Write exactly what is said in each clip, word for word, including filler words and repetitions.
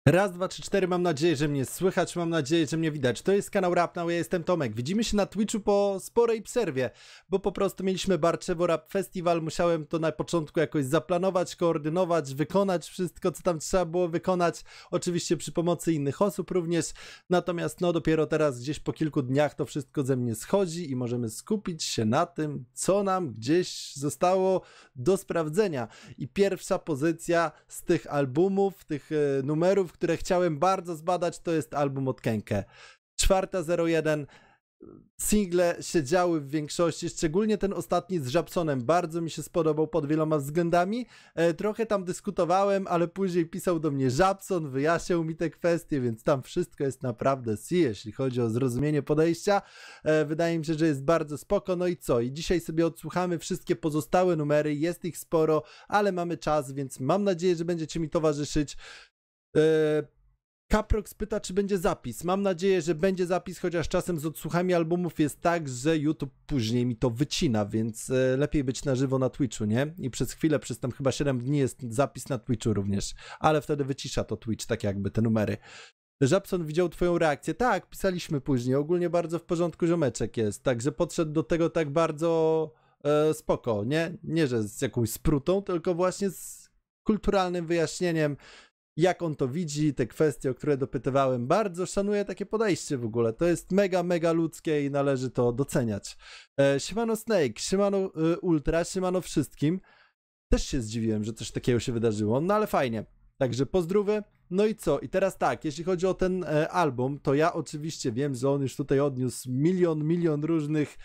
Raz, dwa, trzy, cztery, mam nadzieję, że mnie słychać, mam nadzieję, że mnie widać. To jest kanał Rap Now, ja jestem Tomek. Widzimy się na Twitchu po sporej przerwie, bo po prostu mieliśmy Barczewo Rap Festival, musiałem to na początku jakoś zaplanować, koordynować, wykonać wszystko, co tam trzeba było wykonać, oczywiście przy pomocy innych osób również, natomiast no dopiero teraz gdzieś po kilku dniach to wszystko ze mnie schodzi i możemy skupić się na tym, co nam gdzieś zostało do sprawdzenia. I pierwsza pozycja z tych albumów, tych e, numerów, które chciałem bardzo zbadać, to jest album od Kenke. Czwarta zero jeden. Single siedziały w większości, szczególnie ten ostatni z Żabsonem. Bardzo mi się spodobał pod wieloma względami. E, trochę tam dyskutowałem, ale później pisał do mnie Żabson, wyjaśniał mi te kwestie, więc tam wszystko jest naprawdę si, jeśli chodzi o zrozumienie podejścia. E, wydaje mi się, że jest bardzo spoko. No i co? I dzisiaj sobie odsłuchamy wszystkie pozostałe numery. Jest ich sporo, ale mamy czas, więc mam nadzieję, że będziecie mi towarzyszyć. Caprox pyta, czy będzie zapis. Mam nadzieję, że będzie zapis, chociaż czasem z odsłuchami albumów jest tak, że YouTube później mi to wycina, więc lepiej być na żywo na Twitchu, nie? I przez chwilę, przez tam chyba siedem dni jest zapis na Twitchu również, ale wtedy wycisza to Twitch, tak jakby te numery. Żabson widział twoją reakcję. Tak, pisaliśmy później. Ogólnie bardzo w porządku ziomeczek jest, także podszedł do tego tak bardzo e, spoko, nie? Nie, że z jakąś sprutą, tylko właśnie z kulturalnym wyjaśnieniem, jak on to widzi, te kwestie, o które dopytywałem. Bardzo szanuję takie podejście w ogóle. To jest mega, mega ludzkie i należy to doceniać. E, siemano Snake, siemano y, Ultra, siemano wszystkim. Też się zdziwiłem, że coś takiego się wydarzyło, no ale fajnie. Także pozdrówy. No i co? I teraz tak, jeśli chodzi o ten e, album, to ja oczywiście wiem, że on już tutaj odniósł milion, milion różnych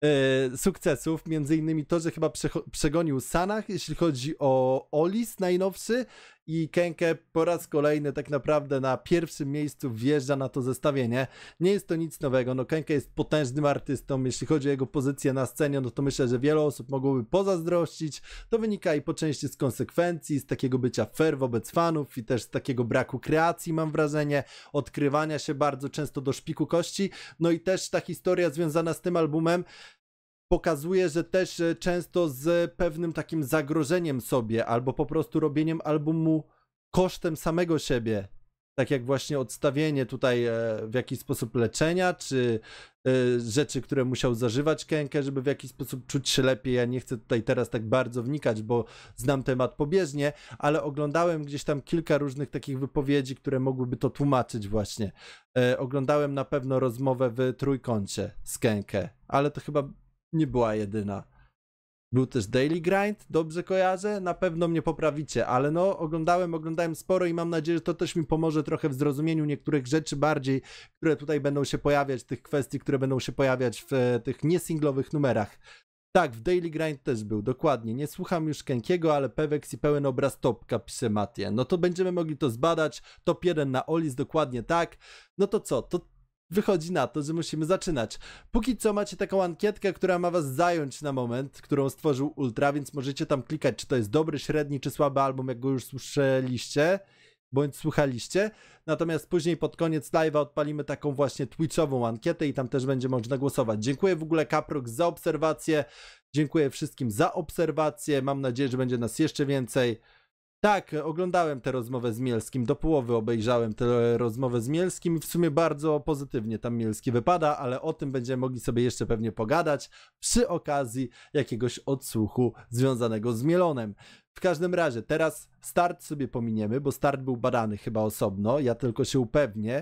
E, sukcesów, między innymi to, że chyba przegonił Sanach, jeśli chodzi o Olis najnowszy, i Kenke po raz kolejny tak naprawdę na pierwszym miejscu wjeżdża na to zestawienie. Nie jest to nic nowego, no Kenke jest potężnym artystą, jeśli chodzi o jego pozycję na scenie, no to myślę, że wiele osób mogłoby pozazdrościć. To wynika i po części z konsekwencji, z takiego bycia fair wobec fanów i też z takiego braku kreacji, mam wrażenie, odkrywania się bardzo często do szpiku kości. No i też ta historia związana z tym albumem pokazuje, że też często z pewnym takim zagrożeniem sobie, albo po prostu robieniem albumu kosztem samego siebie, tak jak właśnie odstawienie tutaj w jakiś sposób leczenia, czy rzeczy, które musiał zażywać Kenke, żeby w jakiś sposób czuć się lepiej. Ja nie chcę tutaj teraz tak bardzo wnikać, bo znam temat pobieżnie, ale oglądałem gdzieś tam kilka różnych takich wypowiedzi, które mogłyby to tłumaczyć właśnie. Oglądałem na pewno rozmowę w Trójkącie z Kenke, ale to chyba nie była jedyna. Był też Daily Grind, dobrze kojarzę? Na pewno mnie poprawicie, ale no oglądałem, oglądałem sporo i mam nadzieję, że to też mi pomoże trochę w zrozumieniu niektórych rzeczy bardziej, które tutaj będą się pojawiać, tych kwestii, które będą się pojawiać w e, tych niesinglowych numerach. Tak, w Daily Grind też był, dokładnie. Nie słucham już Kenkiego, ale Pewex i pełen obraz topka, pisze Matie. No to będziemy mogli to zbadać. Top jeden na Olis, dokładnie tak. No to co? To wychodzi na to, że musimy zaczynać. Póki co macie taką ankietkę, która ma was zająć na moment, którą stworzył Ultra, więc możecie tam klikać, czy to jest dobry, średni, czy słaby album, jak go już słyszeliście, bądź słuchaliście. Natomiast później pod koniec live'a odpalimy taką właśnie twitchową ankietę i tam też będzie można głosować. Dziękuję w ogóle Caprox za obserwację, dziękuję wszystkim za obserwację, mam nadzieję, że będzie nas jeszcze więcej. Tak, oglądałem tę rozmowę z Mielskim, do połowy obejrzałem tę rozmowę z Mielskim i w sumie bardzo pozytywnie tam Mielski wypada, ale o tym będziemy mogli sobie jeszcze pewnie pogadać przy okazji jakiegoś odsłuchu związanego z Mielonem. W każdym razie, teraz start sobie pominiemy, bo start był badany chyba osobno, ja tylko się upewnię,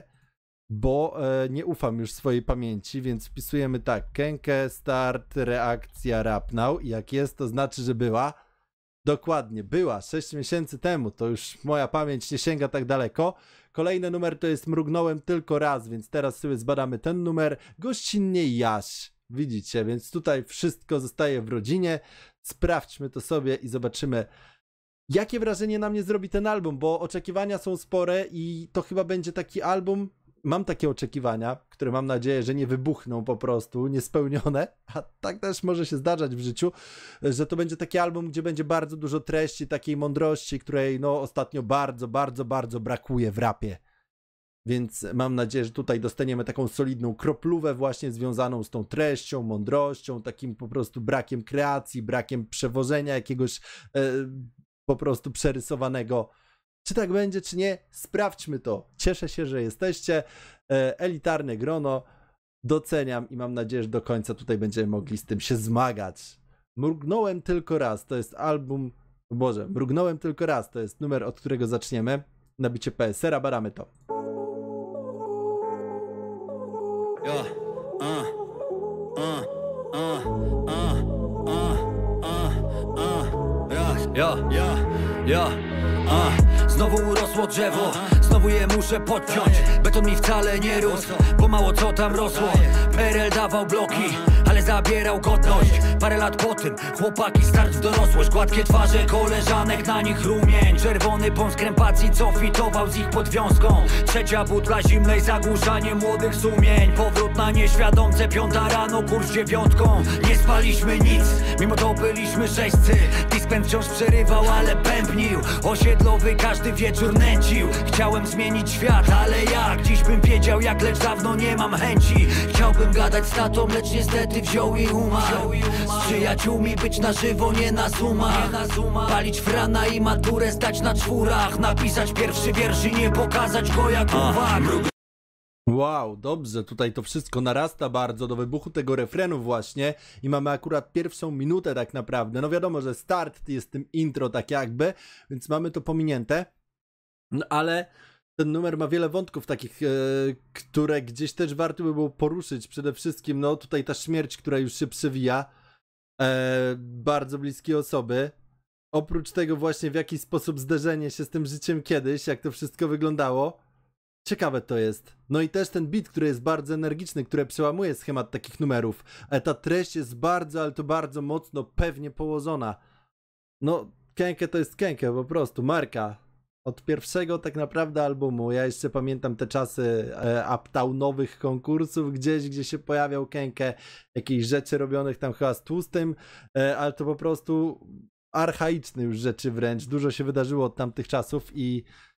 bo e, nie ufam już swojej pamięci, więc wpisujemy tak, Kenke, start, reakcja, Rap Now i jak jest, to znaczy, że była. Dokładnie, była sześć miesięcy temu, to już moja pamięć nie sięga tak daleko. Kolejny numer to jest Mrugnąłem tylko raz, więc teraz sobie zbadamy ten numer. Gościnnie Jaś, widzicie, więc tutaj wszystko zostaje w rodzinie. Sprawdźmy to sobie i zobaczymy, jakie wrażenie na mnie zrobi ten album, bo oczekiwania są spore i to chyba będzie taki album, mam takie oczekiwania, które mam nadzieję, że nie wybuchną po prostu, niespełnione, a tak też może się zdarzać w życiu, że to będzie taki album, gdzie będzie bardzo dużo treści, takiej mądrości, której no ostatnio bardzo, bardzo, bardzo brakuje w rapie. Więc mam nadzieję, że tutaj dostaniemy taką solidną kroplówę właśnie związaną z tą treścią, mądrością, takim po prostu brakiem kreacji, brakiem przewożenia jakiegoś e, po prostu przerysowanego Czy tak będzie, czy nie? Sprawdźmy to. Cieszę się, że jesteście. Elitarne grono. Doceniam i mam nadzieję, że do końca tutaj będziemy mogli z tym się zmagać. Mrugnąłem tylko raz. To jest album... O Boże, mrugnąłem tylko raz. To jest numer, od którego zaczniemy. Nabicie P S R-a, baramy to. Ja, a, a, a, a, a, a, a, ja, ja, ja, a. Znowu urosło drzewo, znowu je muszę podciąć. Beton mi wcale nie rósł, bo mało co tam rosło. P R L dawał bloki, ale zabierał godność. Parę lat po tym, chłopaki start w dorosłość. Gładkie twarze koleżanek, na nich rumień. Czerwony pąsk krępacji, co fitował z ich podwiązką. Trzecia butla zimnej, zagłuszanie młodych sumień. Powrót na nieświadomce, piąta rano, kurs dziewiątką. Nie spaliśmy nic, mimo to byliśmy sześćcy. Dispen wciąż przerywał, ale pępnił. Osiedlowy każdy wieczór nęcił. Chciałem zmienić świat, ale jak? Dziś bym wiedział jak, lecz dawno nie mam chęci. Chciałbym gadać z tatą, lecz niestety wziął i umarł. Z przyjaciółmi być na żywo, nie na zoomach. Palić frana i maturę zdać na czwórach. Napisać pierwszy wiersz i nie pokazać go jak uwag. Wow, dobrze, tutaj to wszystko narasta bardzo do wybuchu tego refrenu właśnie i mamy akurat pierwszą minutę tak naprawdę. No wiadomo, że start jest tym intro tak jakby, więc mamy to pominięte, no ale ten numer ma wiele wątków takich, e, które gdzieś też warto by było poruszyć. Przede wszystkim, no tutaj ta śmierć, która już się przewija, e, bardzo bliskie osoby. Oprócz tego właśnie w jaki sposób zderzenie się z tym życiem kiedyś, jak to wszystko wyglądało. Ciekawe to jest. No i też ten beat, który jest bardzo energiczny, który przełamuje schemat takich numerów. Ale ta treść jest bardzo, ale to bardzo mocno pewnie położona. No, Kenke to jest Kenke po prostu, marka. Od pierwszego tak naprawdę albumu. Ja jeszcze pamiętam te czasy e, uptownowych konkursów gdzieś, gdzie się pojawiał Kenke. Jakichś rzeczy robionych tam chyba z Tłustym, e, ale to po prostu archaiczne już rzeczy wręcz. Dużo się wydarzyło od tamtych czasów i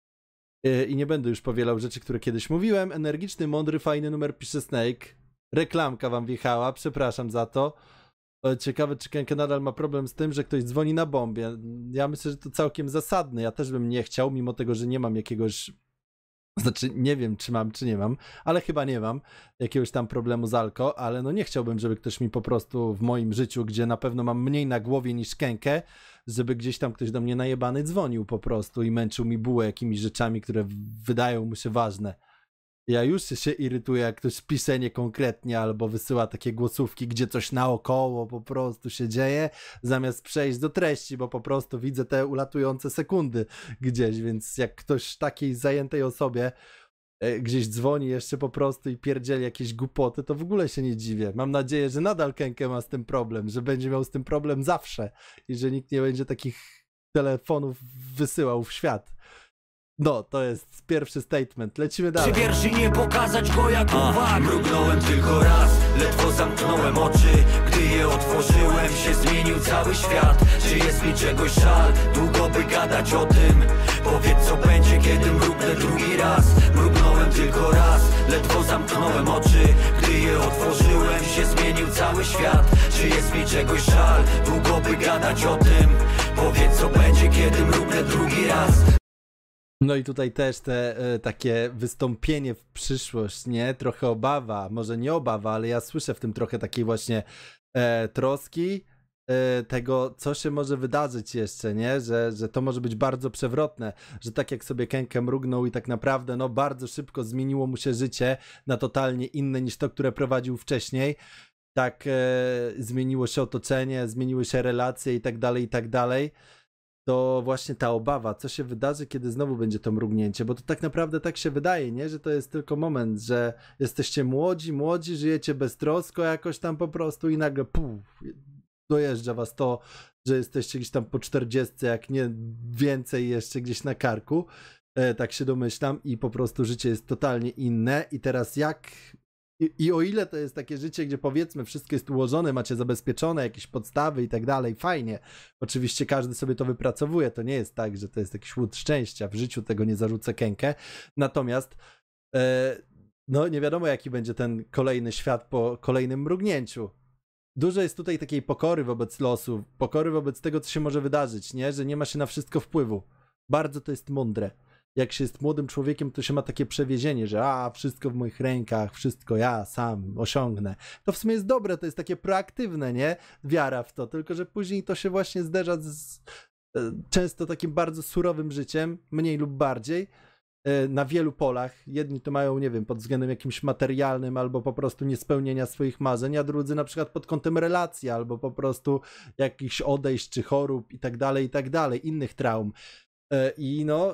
I nie będę już powielał rzeczy, które kiedyś mówiłem. Energiczny, mądry, fajny numer pisze Snake. Reklamka wam wjechała, przepraszam za to. Ciekawe, czy Kenke nadal ma problem z tym, że ktoś dzwoni na bombie. Ja myślę, że to całkiem zasadne. Ja też bym nie chciał, mimo tego, że nie mam jakiegoś... Znaczy, nie wiem, czy mam, czy nie mam, ale chyba nie mam jakiegoś tam problemu z alko, ale no nie chciałbym, żeby ktoś mi po prostu w moim życiu, gdzie na pewno mam mniej na głowie niż Kenke, żeby gdzieś tam ktoś do mnie najebany dzwonił po prostu i męczył mi bułę jakimiś rzeczami, które wydają mu się ważne. Ja już się irytuję, jak ktoś pisze niekonkretnie albo wysyła takie głosówki, gdzie coś naokoło po prostu się dzieje, zamiast przejść do treści, bo po prostu widzę te ulatujące sekundy gdzieś, więc jak ktoś takiej zajętej osobie gdzieś dzwoni jeszcze po prostu i pierdzieli jakieś głupoty, to w ogóle się nie dziwię. Mam nadzieję, że nadal Kenke ma z tym problem, że będzie miał z tym problem zawsze i że nikt nie będzie takich telefonów wysyłał w świat. No, to jest pierwszy statement. Lecimy dalej. Czy wierszy nie pokazać go jak uwag? Mrugnąłem tylko raz, ledwo zamknąłem oczy. Gdy je otworzyłem, się zmienił cały świat. Czy jest mi czegoś żal? Długo by gadać o tym. Powiedz co będzie, kiedy mrugnę drugi raz. Mrugnąłem tylko raz, ledwo zamknąłem oczy. Gdy je otworzyłem, się zmienił cały świat. Czy jest mi czegoś żal? Długo by gadać o tym. Powiedz co będzie, kiedy mrugnę drugi raz. No i tutaj też te e, takie wystąpienie w przyszłość, nie? Trochę obawa, może nie obawa, ale ja słyszę w tym trochę takiej właśnie e, troski e, tego, co się może wydarzyć jeszcze, nie? Że, że to może być bardzo przewrotne, że tak jak sobie Kenke mrugnął i tak naprawdę no bardzo szybko zmieniło mu się życie na totalnie inne niż to, które prowadził wcześniej. Tak e, zmieniło się otoczenie, zmieniły się relacje i tak dalej, i tak dalej. To właśnie ta obawa, co się wydarzy, kiedy znowu będzie to mrugnięcie, bo to tak naprawdę tak się wydaje, nie? Że to jest tylko moment, że jesteście młodzi, młodzi, żyjecie beztrosko jakoś tam po prostu i nagle puf, dojeżdża was to, że jesteście gdzieś tam po czterdziestce, jak nie więcej jeszcze gdzieś na karku, e, tak się domyślam i po prostu życie jest totalnie inne i teraz jak... I, I o ile to jest takie życie, gdzie powiedzmy wszystko jest ułożone, macie zabezpieczone jakieś podstawy i tak dalej, fajnie. Oczywiście każdy sobie to wypracowuje, to nie jest tak, że to jest jakiś łód szczęścia, w życiu tego nie zarzucę Kenke. Natomiast e, no nie wiadomo jaki będzie ten kolejny świat po kolejnym mrugnięciu. Dużo jest tutaj takiej pokory wobec losu, pokory wobec tego, co się może wydarzyć, nie? Że nie ma się na wszystko wpływu. Bardzo to jest mądre. Jak się jest młodym człowiekiem, to się ma takie przewiezienie, że a, wszystko w moich rękach, wszystko ja sam osiągnę. To w sumie jest dobre, to jest takie proaktywne, nie? Wiara w to, tylko że później to się właśnie zderza z e, często takim bardzo surowym życiem, mniej lub bardziej, e, na wielu polach. Jedni to mają, nie wiem, pod względem jakimś materialnym, albo po prostu niespełnienia swoich marzeń, a drudzy na przykład pod kątem relacji, albo po prostu jakichś odejść, czy chorób i tak dalej, i tak dalej, innych traum. E, I no...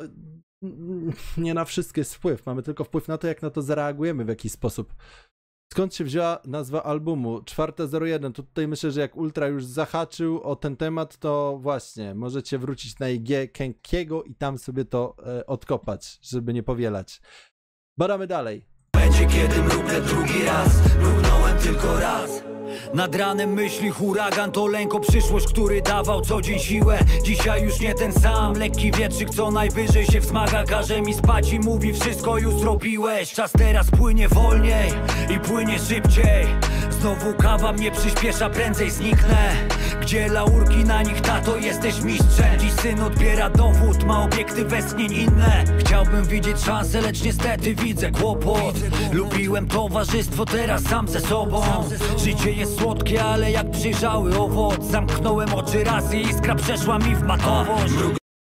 nie na wszystko jest wpływ, mamy tylko wpływ na to, jak na to zareagujemy w jakiś sposób. Skąd się wzięła nazwa albumu? czwarta zero jeden, to tutaj myślę, że jak Ultra już zahaczył o ten temat, to właśnie, możecie wrócić na I G Kenkiego i tam sobie to e, odkopać, żeby nie powielać. Badamy dalej. Będzie kiedy mrugnę drugi raz, mrugnąłem tylko raz. Nad ranem myśli huragan, to lęk o przyszłość, który dawał co dzień siłę. Dzisiaj już nie ten sam, lekki wietrzyk co najwyżej się wzmaga. Każe mi spać i mówi wszystko już zrobiłeś. Czas teraz płynie wolniej i płynie szybciej. Znowu kawa mnie przyspiesza, prędzej zniknę. Gdzie laurki na nich, tato jesteś mistrzem. Dziś syn odbiera dowód, ma obiekty westchnień inne. Chciałbym widzieć szansę, lecz niestety widzę kłopot. Lubiłem towarzystwo, teraz sam ze sobą. Życie jest słodkie, ale jak przyjrzały owoc. Zamknąłem oczy raz i iskra przeszła mi w matowość.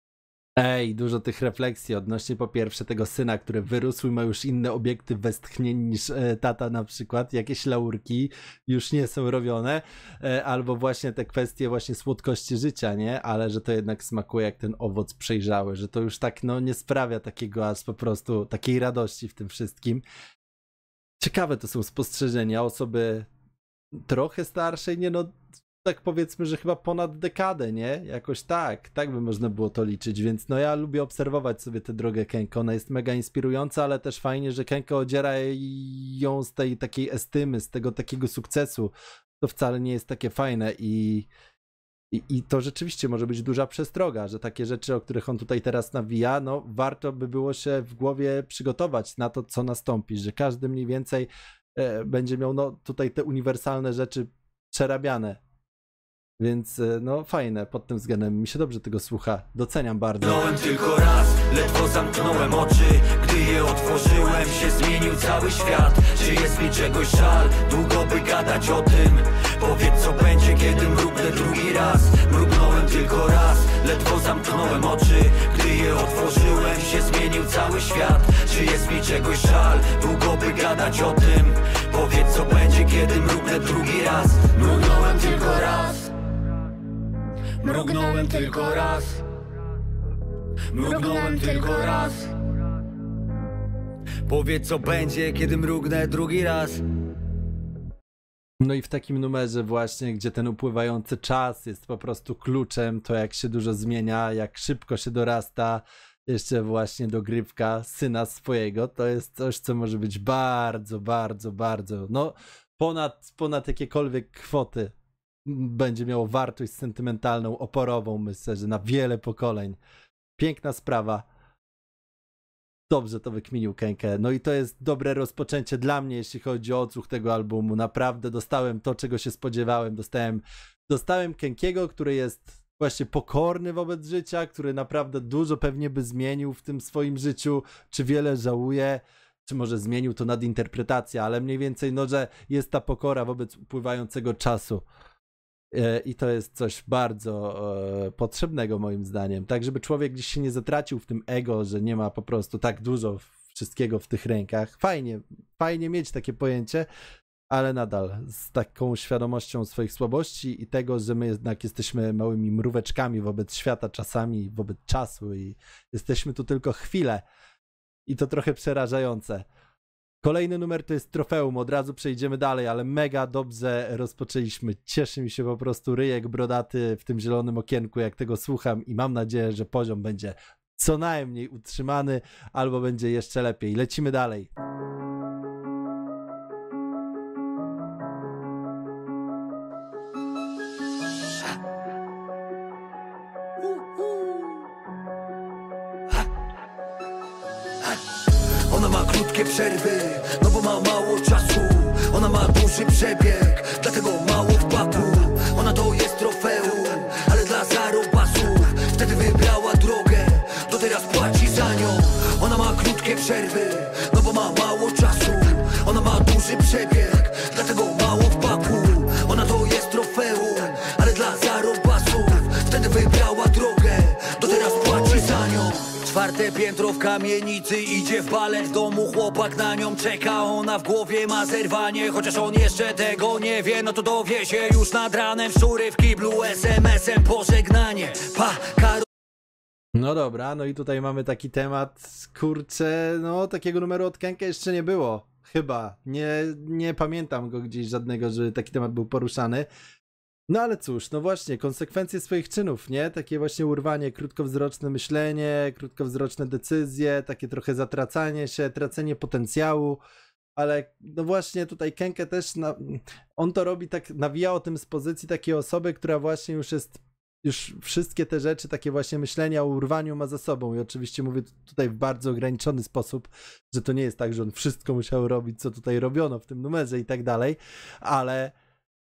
Ej, dużo tych refleksji odnośnie po pierwsze tego syna, który wyrósł i ma już inne obiekty westchnień niż e, tata na przykład, jakieś laurki już nie są robione, e, albo właśnie te kwestie właśnie słodkości życia, nie? Ale że to jednak smakuje jak ten owoc przejrzały, że to już tak no nie sprawia takiego aż po prostu takiej radości w tym wszystkim. Ciekawe to są spostrzeżenia osoby trochę starszej, nie no, tak powiedzmy, że chyba ponad dekadę, nie? Jakoś tak, tak by można było to liczyć, więc no ja lubię obserwować sobie tę drogę Kenko, ona jest mega inspirująca, ale też fajnie, że Kenko odziera ją z tej takiej estymy, z tego takiego sukcesu, to wcale nie jest takie fajne i, i, i to rzeczywiście może być duża przestroga, że takie rzeczy, o których on tutaj teraz nawija, no warto by było się w głowie przygotować na to, co nastąpi, że każdy mniej więcej e, będzie miał no tutaj te uniwersalne rzeczy przerabiane. Więc no fajne pod tym względem, mi się dobrze tego słucha, doceniam bardzo. Mrugnąłem tylko raz, ledwo zamknąłem oczy. Gdy je otworzyłem, się zmienił cały świat. Czy jest mi czegoś żal? Długo by gadać o tym. Powiedz co będzie, kiedy mrugnę drugi raz. Mrugnąłem tylko raz, ledwo zamknąłem oczy. Gdy je otworzyłem, się zmienił cały świat. Czy jest mi czegoś żal? Długo by gadać o tym. Powiedz co będzie, kiedy mrugnę drugi raz. Mrugnąłem tylko raz. Mrugnąłem tylko raz. Mrugnąłem tylko raz. Powiedz co będzie, kiedy mrugnę drugi raz. No i w takim numerze właśnie, gdzie ten upływający czas jest po prostu kluczem, to jak się dużo zmienia, jak szybko się dorasta, jeszcze właśnie dogrywka syna swojego, to jest coś, co może być bardzo, bardzo, bardzo, no ponad, ponad jakiekolwiek kwoty. Będzie miało wartość sentymentalną, oporową, myślę, że na wiele pokoleń. Piękna sprawa. Dobrze to wykminił Kenke. No i to jest dobre rozpoczęcie dla mnie, jeśli chodzi o odsłuch tego albumu. Naprawdę dostałem to, czego się spodziewałem. Dostałem, dostałem Kenkiego, który jest właśnie pokorny wobec życia, który naprawdę dużo pewnie by zmienił w tym swoim życiu. Czy wiele żałuje, czy może zmienił to nadinterpretację, ale mniej więcej, no, że jest ta pokora wobec upływającego czasu. I to jest coś bardzo e, potrzebnego moim zdaniem, tak żeby człowiek gdzieś się nie zatracił w tym ego, że nie ma po prostu tak dużo wszystkiego w tych rękach. Fajnie, fajnie mieć takie pojęcie, ale nadal z taką świadomością swoich słabości i tego, że my jednak jesteśmy małymi mróweczkami wobec świata czasami, wobec czasu i jesteśmy tu tylko chwilę i to trochę przerażające. Kolejny numer to jest Trofeum, od razu przejdziemy dalej, ale mega dobrze rozpoczęliśmy. Cieszy mi się po prostu ryjek brodaty w tym zielonym okienku, jak tego słucham i mam nadzieję, że poziom będzie co najmniej utrzymany, albo będzie jeszcze lepiej. Lecimy dalej. Ona ma krótkie przerwy, no bo ma mało czasu. Ona ma duży przebieg, dlatego mało wpłaku. Ona to jest trofeum, ale dla zarobasów. Wtedy wybrała drogę do tej przerwy, no bo ma mało czasu. Ona ma duży przebieg, dlatego mało w baku. Ona to jest trofeum, ale dla zarobasów. Wtedy wybrała drogę, do teraz płaci za nią. Czwarte piętro w kamienicy, idzie w balet w domu, chłopak na nią czeka. Ona w głowie ma zerwanie, chociaż on jeszcze tego nie wie. No to dowie się już nad ranem, szczury w kiblu, es em esem pożegnanie. Pa, Karol. No dobra, no i tutaj mamy taki temat, kurczę, no takiego numeru od Kenke jeszcze nie było, chyba, nie, nie pamiętam go gdzieś żadnego, żeby taki temat był poruszany. No ale cóż, no właśnie, konsekwencje swoich czynów, nie? Takie właśnie urwanie, krótkowzroczne myślenie, krótkowzroczne decyzje, takie trochę zatracanie się, tracenie potencjału, ale no właśnie tutaj Kenke też, na, on to robi tak, nawija o tym z pozycji takiej osoby, która właśnie już jest, już wszystkie te rzeczy, takie właśnie myślenia o urwaniu ma za sobą i oczywiście mówię tutaj w bardzo ograniczony sposób, że to nie jest tak, że on wszystko musiał robić, co tutaj robiono w tym numerze i tak dalej, ale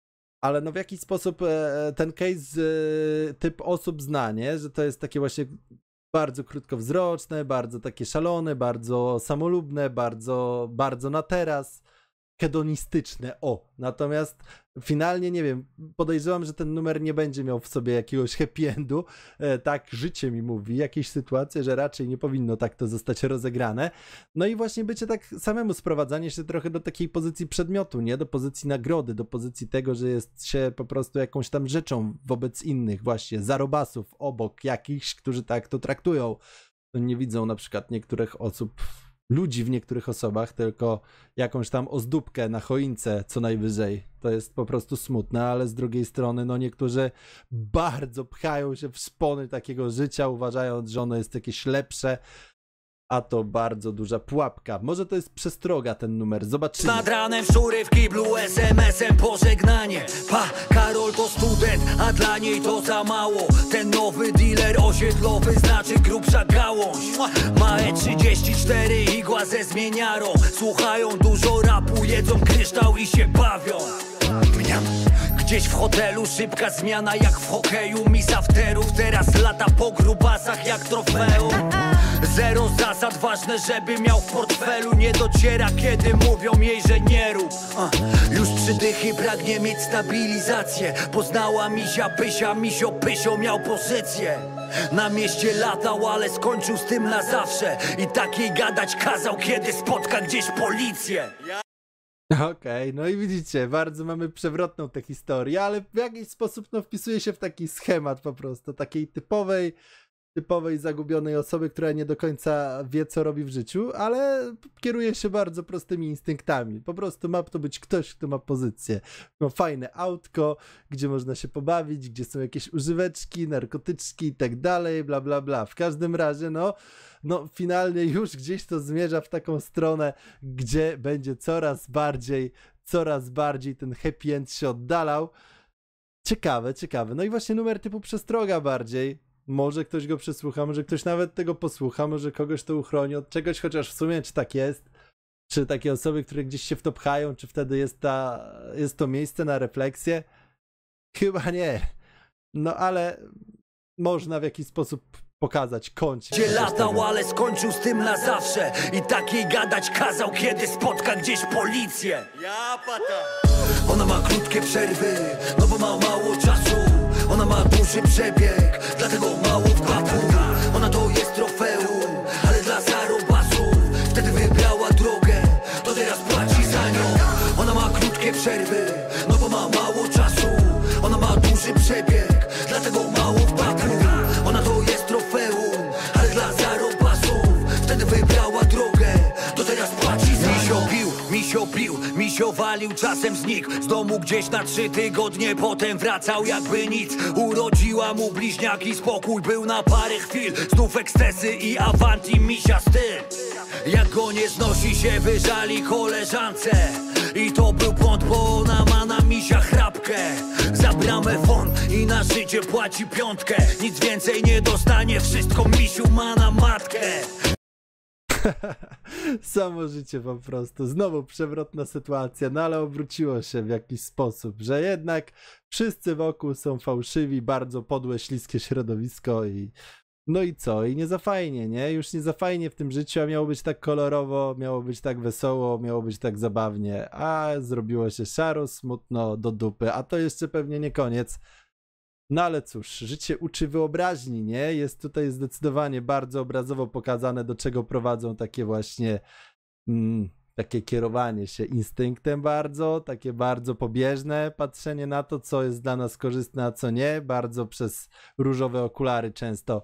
Ale no w jakiś sposób ten case typ osób zna, nie? Że to jest takie właśnie bardzo krótkowzroczne, bardzo takie szalone, bardzo samolubne, bardzo, bardzo na teraz, hedonistyczne, o. Natomiast finalnie, nie wiem, podejrzewam, że ten numer nie będzie miał w sobie jakiegoś happy endu, tak życie mi mówi, jakieś sytuacje, że raczej nie powinno tak to zostać rozegrane. No i właśnie bycie tak samemu, sprowadzanie się trochę do takiej pozycji przedmiotu, nie? Do pozycji nagrody, do pozycji tego, że jest się po prostu jakąś tam rzeczą wobec innych właśnie, zarobasów obok jakichś, którzy tak to traktują. Nie widzą na przykład niektórych osób, ludzi w niektórych osobach, tylko jakąś tam ozdóbkę na choince co najwyżej. To jest po prostu smutne, ale z drugiej strony no niektórzy bardzo pchają się w szpony takiego życia, uważając, że ono jest jakieś lepsze, a to bardzo duża pułapka. Może to jest przestroga ten numer, zobaczymy. Nad ranem szczury w kiblu, es em esem pożegnanie. Pa, Karol to student, a dla niej to za mało. Ten nowy dealer osiedlowy znaczy grubsza gałąź. Ma E trzydzieści cztery, igła ze zmieniarą. Słuchają dużo rapu, jedzą kryształ i się bawią. Mniam. Gdzieś w hotelu szybka zmiana jak w hokeju. Miss afterów teraz lata po grubasach jak trofeum. Zero zasad, ważne żeby miał w portfelu. Nie dociera kiedy mówią jej, że nie rób. Już trzy dychy, pragnie mieć stabilizację. Poznała misia pysia, misio pysio miał pozycję. Na mieście latał, ale skończył z tym na zawsze. I takiej gadać kazał, kiedy spotka gdzieś policję. Okej, okay, no i widzicie, bardzo mamy przewrotną tę historię, ale w jakiś sposób no, wpisuje się w taki schemat po prostu, takiej typowej, typowej zagubionej osoby, która nie do końca wie, co robi w życiu, ale kieruje się bardzo prostymi instynktami. Po prostu ma to być ktoś, kto ma pozycję. Ma fajne autko, gdzie można się pobawić, gdzie są jakieś używeczki, narkotyczki i tak dalej, bla bla bla. W każdym razie, no, no finalnie już gdzieś to zmierza w taką stronę, gdzie będzie coraz bardziej, coraz bardziej ten happy end się oddalał. Ciekawe, ciekawe. No i właśnie numer typu przestroga bardziej. Może ktoś go przesłucha, może ktoś nawet tego posłucha, może kogoś to uchroni od czegoś, chociaż w sumie czy tak jest, czy takie osoby, które gdzieś się w to pchają, czy wtedy jest, ta, jest to miejsce na refleksję? Chyba nie. No ale można w jakiś sposób pokazać kącik. Gdzie latał, ale skończył z tym na zawsze. I takiej gadać kazał, kiedy spotka gdzieś policję. Ja pata. Ona ma krótkie przerwy, no bo ma mało czasu. Ona ma duży przebieg, dlatego mało w baku. Ona to jest trofeum, ale dla zarobasów. Wtedy wybrała drogę, to teraz płaci za nią. Ona ma krótkie przerwy, no bo ma mało czasu. Ona ma duży przebieg, dlatego mało w baku. Ona to jest trofeum, ale dla zarobasów. Wtedy wybrała drogę, to teraz płaci za nią. Misio pił, misio pił, misio walił, czasem znikł z domu gdzieś na trzy tygodnie, potem wracał jakby nic. Urodziła mu bliźniaki, spokój był na parę chwil. Znów ekscesy i awanti, misia styl. Jak go nie znosi, się wyżali koleżance. I to był błąd, bo ona ma na misia chrapkę. Za bramę won i na życie płaci piątkę. Nic więcej nie dostanie, wszystko misiu ma na matkę. Samo życie po prostu. Znowu przewrotna sytuacja, no ale obróciło się w jakiś sposób, że jednak wszyscy wokół są fałszywi, bardzo podłe, śliskie środowisko i No i co? I nie za fajnie, nie? Już nie za fajnie w tym życiu, a miało być tak kolorowo, miało być tak wesoło, miało być tak zabawnie, a zrobiło się szaro, smutno, do dupy, a to jeszcze pewnie nie koniec. No ale cóż, życie uczy wyobraźni, nie? Jest tutaj zdecydowanie bardzo obrazowo pokazane, do czego prowadzą takie właśnie mm, takie kierowanie się instynktem bardzo, takie bardzo pobieżne patrzenie na to, co jest dla nas korzystne, a co nie, bardzo przez różowe okulary często.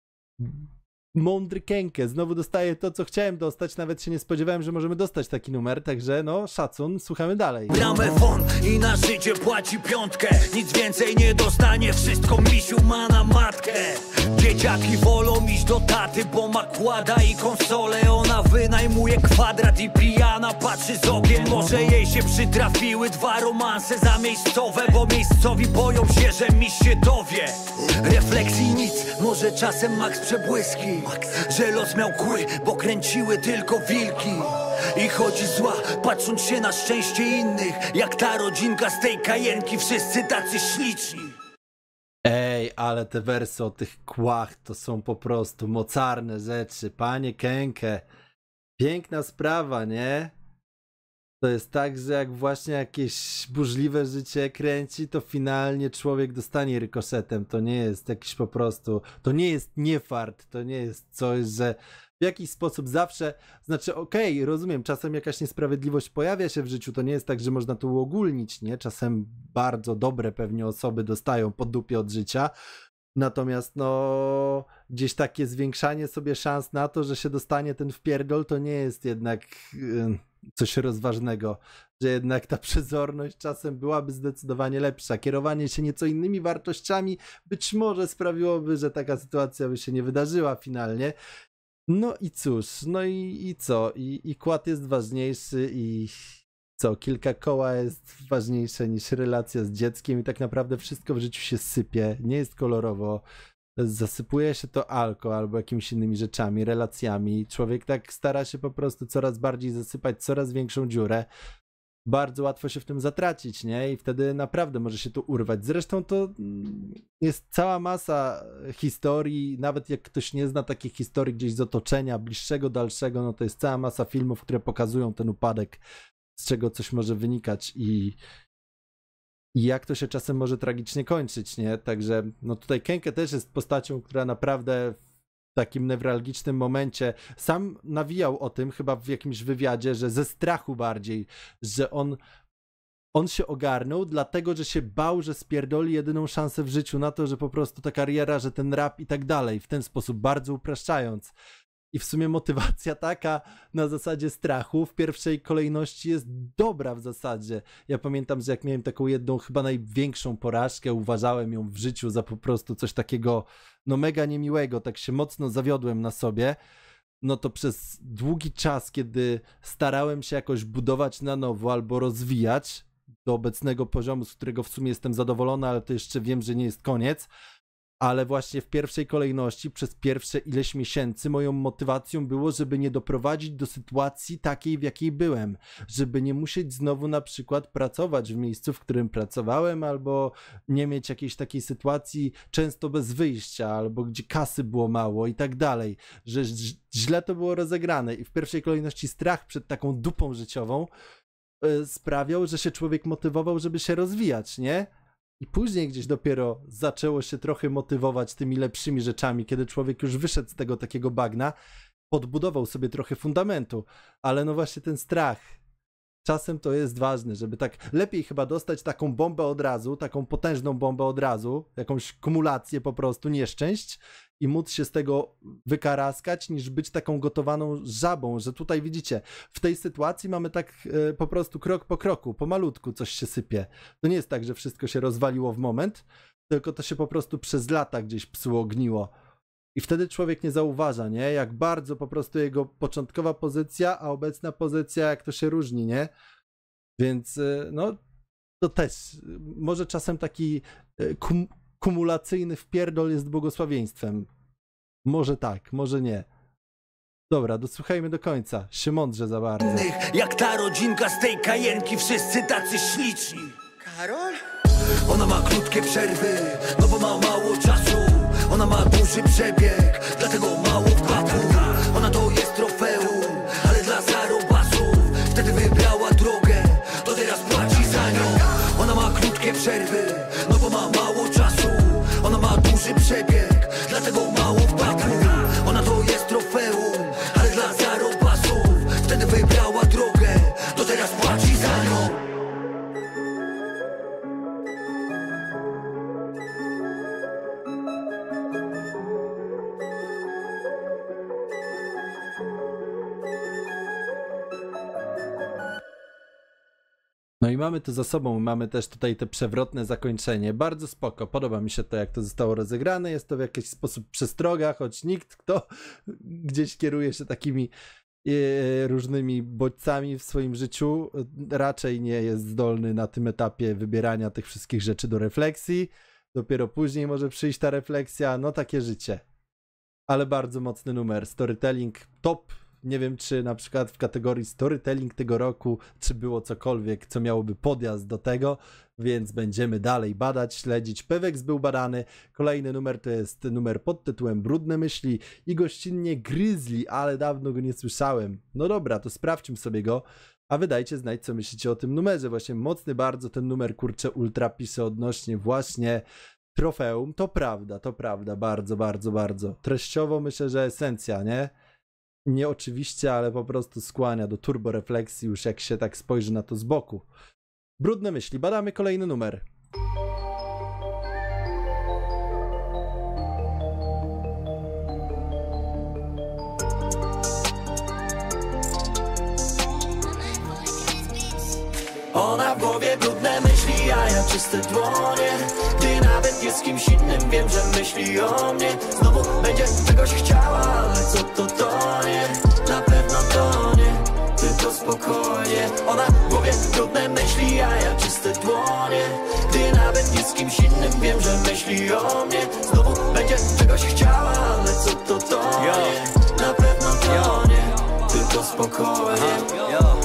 Mądry Kenke, znowu dostaję to, co chciałem dostać, nawet się nie spodziewałem, że możemy dostać taki numer, także no, szacun, słuchamy dalej. Gramofon i na życie płaci piątkę, nic więcej nie dostanie, wszystko misiu ma na matkę. Dzieciaki wolą iść do taty, bo ma kłada i konsolę, ona wynajmuje kwadrat i pijana patrzy z okien. Może jej się przytrafiły dwa romanse zamiejscowe, bo miejscowi boją się, że miś się dowie. Refleksji nic, może czasem Max przebłyski, że los miał kły, bo kręciły tylko wilki. I chodzi zła, patrząc się na szczęście innych, jak ta rodzinka z tej kajenki, wszyscy tacy śliczni. Ej, ale te wersy o tych kłach to są po prostu mocarne rzeczy, panie Kenke. Piękna sprawa, nie? To jest tak, że jak właśnie jakieś burzliwe życie kręci, to finalnie człowiek dostanie rykoszetem. To nie jest jakiś po prostu, to nie jest niefart, to nie jest coś, że w jakiś sposób zawsze, znaczy okej, okay, rozumiem, czasem jakaś niesprawiedliwość pojawia się w życiu, to nie jest tak, że można to uogólnić, nie? Czasem bardzo dobre pewnie osoby dostają po dupie od życia, natomiast no gdzieś takie zwiększanie sobie szans na to, że się dostanie ten wpierdol, to nie jest jednak yy, coś rozważnego, że jednak ta przezorność czasem byłaby zdecydowanie lepsza. Kierowanie się nieco innymi wartościami być może sprawiłoby, że taka sytuacja by się nie wydarzyła finalnie. No i cóż, no i, i co? I, I kład jest ważniejszy i co? Kilka koła jest ważniejsze niż relacja z dzieckiem i tak naprawdę wszystko w życiu się sypie, nie jest kolorowo. Zasypuje się to alko albo jakimiś innymi rzeczami, relacjami. Człowiek tak stara się po prostu coraz bardziej zasypać coraz większą dziurę. Bardzo łatwo się w tym zatracić, nie? I wtedy naprawdę może się to urwać. Zresztą to jest cała masa historii, nawet jak ktoś nie zna takich historii gdzieś z otoczenia, bliższego, dalszego, no to jest cała masa filmów, które pokazują ten upadek, z czego coś może wynikać i, i jak to się czasem może tragicznie kończyć, nie? Także no tutaj Kenke też jest postacią, która naprawdę w takim newralgicznym momencie sam nawijał o tym chyba w jakimś wywiadzie, że ze strachu bardziej, że on on się ogarnął dlatego, że się bał, że spierdoli jedyną szansę w życiu na to, że po prostu ta kariera, że ten rap i tak dalej, w ten sposób bardzo upraszczając. I w sumie motywacja taka na zasadzie strachu w pierwszej kolejności jest dobra w zasadzie. Ja pamiętam, że jak miałem taką jedną chyba największą porażkę, uważałem ją w życiu za po prostu coś takiego no mega niemiłego, tak się mocno zawiodłem na sobie, no to przez długi czas, kiedy starałem się jakoś budować na nowo albo rozwijać do obecnego poziomu, z którego w sumie jestem zadowolony, ale to jeszcze wiem, że nie jest koniec, ale właśnie w pierwszej kolejności przez pierwsze ileś miesięcy moją motywacją było, żeby nie doprowadzić do sytuacji takiej, w jakiej byłem, żeby nie musieć znowu na przykład pracować w miejscu, w którym pracowałem, albo nie mieć jakiejś takiej sytuacji często bez wyjścia, albo gdzie kasy było mało i tak dalej, że źle to było rozegrane i w pierwszej kolejności strach przed taką dupą życiową yy, sprawiał, że się człowiek motywował, żeby się rozwijać, nie? I później gdzieś dopiero zaczęło się trochę motywować tymi lepszymi rzeczami, kiedy człowiek już wyszedł z tego takiego bagna, podbudował sobie trochę fundamentu, ale no właśnie ten strach, czasem to jest ważne, żeby tak lepiej chyba dostać taką bombę od razu, taką potężną bombę od razu, jakąś kumulację po prostu nieszczęść i móc się z tego wykaraskać, niż być taką gotowaną żabą, że tutaj widzicie, w tej sytuacji mamy tak e, po prostu krok po kroku, pomalutku coś się sypie. To nie jest tak, że wszystko się rozwaliło w moment, tylko to się po prostu przez lata gdzieś psuło, gniło. I wtedy człowiek nie zauważa, nie? Jak bardzo po prostu jego początkowa pozycja, a obecna pozycja, jak to się różni, nie? Więc e, no, to też, może czasem taki e, kum kumulacyjny wpierdol jest błogosławieństwem. Może tak, może nie. Dobra, dosłuchajmy do końca. Się mądrze za bardzo. Jak ta rodzinka z tej kajenki, wszyscy tacy śliczni. Karol? Ona ma krótkie przerwy, no bo ma mało czasu. Ona ma duży przebieg, dlatego mało w baku. Ona to jest trofeum, ale dla zarobasów. Wtedy wybrała drogę, to teraz płaci za nią. No i mamy to za sobą, mamy też tutaj te przewrotne zakończenie, bardzo spoko, podoba mi się to, jak to zostało rozegrane, jest to w jakiś sposób przestroga, choć nikt, kto gdzieś kieruje się takimi e, różnymi bodźcami w swoim życiu, raczej nie jest zdolny na tym etapie wybierania tych wszystkich rzeczy do refleksji, dopiero później może przyjść ta refleksja, no takie życie. Ale bardzo mocny numer, storytelling top. Nie wiem, czy na przykład w kategorii storytelling tego roku, czy było cokolwiek, co miałoby podjazd do tego, więc będziemy dalej badać, śledzić. Peweks był badany, kolejny numer to jest numer pod tytułem Brudne myśli i gościnnie Grizzly, ale dawno go nie słyszałem. No dobra, to sprawdźmy sobie go, a wy dajcie znać, co myślicie o tym numerze. Właśnie mocny bardzo ten numer, kurczę, ultra pisze odnośnie właśnie trofeum. To prawda, to prawda, bardzo, bardzo, bardzo. Treściowo myślę, że esencja, nie? Nie oczywiście, ale po prostu skłania do turborefleksji już jak się tak spojrzy na to z boku. Brudne myśli, badamy kolejny numer. Ona w głowie brudne myśli, a ja czyste dłonie. Gdy nawet nie z kimś innym, wiem, że myśli o mnie. Znowu będzie czegoś chciała, ale co to to nie? Na pewno to nie, tylko spokojnie. Ona w głowie brudne myśli, a ja czyste dłonie. Gdy nawet nie z kimś innym, wiem, że myśli o mnie. Znowu będzie czegoś chciała, ale co to to nie? Na pewno to nie, tylko spokojnie.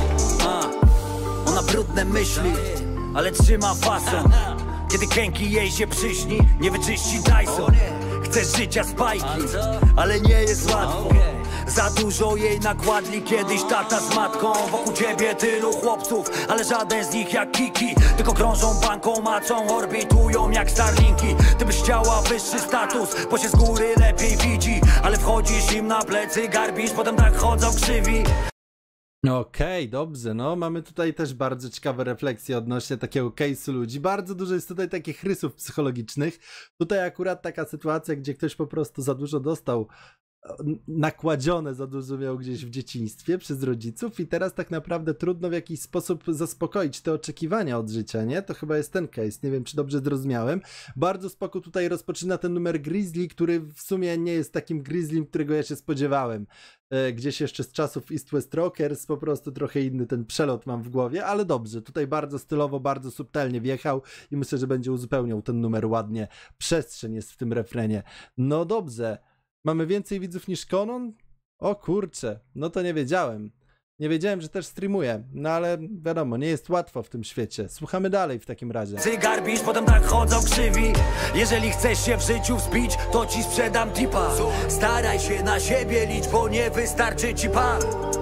Ona brudne myśli, ale trzyma fason. Kiedy kęki jej się przyśni, nie wyczyści Dyson. Chce życia z bajki, ale nie jest łatwo. Za dużo jej nakładli kiedyś tata z matką. Wokół ciebie tylu chłopców, ale żaden z nich jak Kiki. Tylko krążą banką, macą, orbitują jak Starlinki. Ty byś chciała wyższy status, bo się z góry lepiej widzi. Ale wchodzisz im na plecy, garbisz, potem tak chodzą krzywi. Okej, okay, dobrze, no mamy tutaj też bardzo ciekawe refleksje odnośnie takiego case'u ludzi, bardzo dużo jest tutaj takich rysów psychologicznych, tutaj akurat taka sytuacja, gdzie ktoś po prostu za dużo dostał, nakładzione za dużo miał gdzieś w dzieciństwie przez rodziców i teraz tak naprawdę trudno w jakiś sposób zaspokoić te oczekiwania od życia, nie? To chyba jest ten case, nie wiem, czy dobrze zrozumiałem. Bardzo spoko tutaj rozpoczyna ten numer Grizzly, który w sumie nie jest takim Grizzlym, którego ja się spodziewałem. Gdzieś jeszcze z czasów East West Rockers, po prostu trochę inny ten przelot mam w głowie, ale dobrze, tutaj bardzo stylowo, bardzo subtelnie wjechał i myślę, że będzie uzupełniał ten numer ładnie. Przestrzeń jest w tym refrenie. No dobrze. Mamy więcej widzów niż Konon? O kurczę, no to nie wiedziałem. Nie wiedziałem, że też streamuje, no ale wiadomo, nie jest łatwo w tym świecie. Słuchamy dalej w takim razie. Ty garbisz, potem tak chodzą krzywi. Jeżeli chcesz się w życiu wzbić, to ci sprzedam tipa. Staraj się na siebie liczyć, bo nie wystarczy ci pan.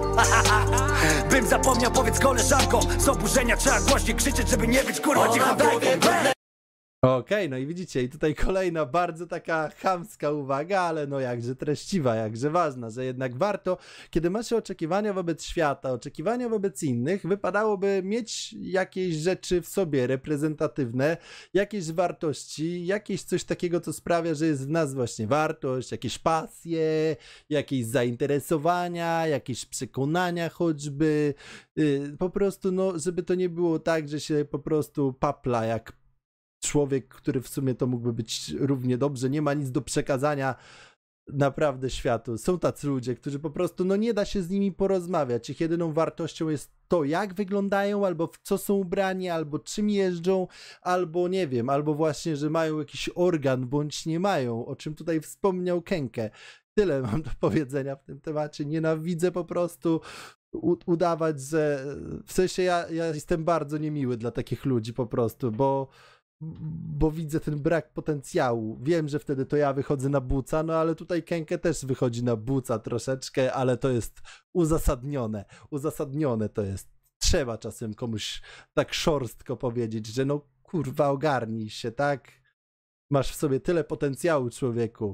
Bym zapomniał, powiedz koleżankom, z oburzenia trzeba głośniej krzyczeć, żeby nie być kurwa cicho. Okej, okay, no i widzicie, i tutaj kolejna bardzo taka chamska uwaga, ale no jakże treściwa, jakże ważna, że jednak warto, kiedy ma się oczekiwania wobec świata, oczekiwania wobec innych, wypadałoby mieć jakieś rzeczy w sobie reprezentatywne, jakieś wartości, jakieś coś takiego, co sprawia, że jest w nas właśnie wartość, jakieś pasje, jakieś zainteresowania, jakieś przekonania choćby, yy, po prostu no, żeby to nie było tak, że się po prostu papla jak człowiek, który w sumie to mógłby być równie dobrze, nie ma nic do przekazania naprawdę światu. Są tacy ludzie, którzy po prostu, no nie da się z nimi porozmawiać. Ich jedyną wartością jest to, jak wyglądają, albo w co są ubrani, albo czym jeżdżą, albo nie wiem, albo właśnie, że mają jakiś organ, bądź nie mają, o czym tutaj wspomniał Kenke. Tyle mam do powiedzenia w tym temacie. Nienawidzę po prostu udawać, że w sensie ja, ja jestem bardzo niemiły dla takich ludzi po prostu, bo bo widzę ten brak potencjału. Wiem, że wtedy to ja wychodzę na buca, no ale tutaj Kenke też wychodzi na buca troszeczkę, ale to jest uzasadnione. Uzasadnione to jest. Trzeba czasem komuś tak szorstko powiedzieć, że no kurwa ogarnij się, tak? Masz w sobie tyle potencjału, człowieku.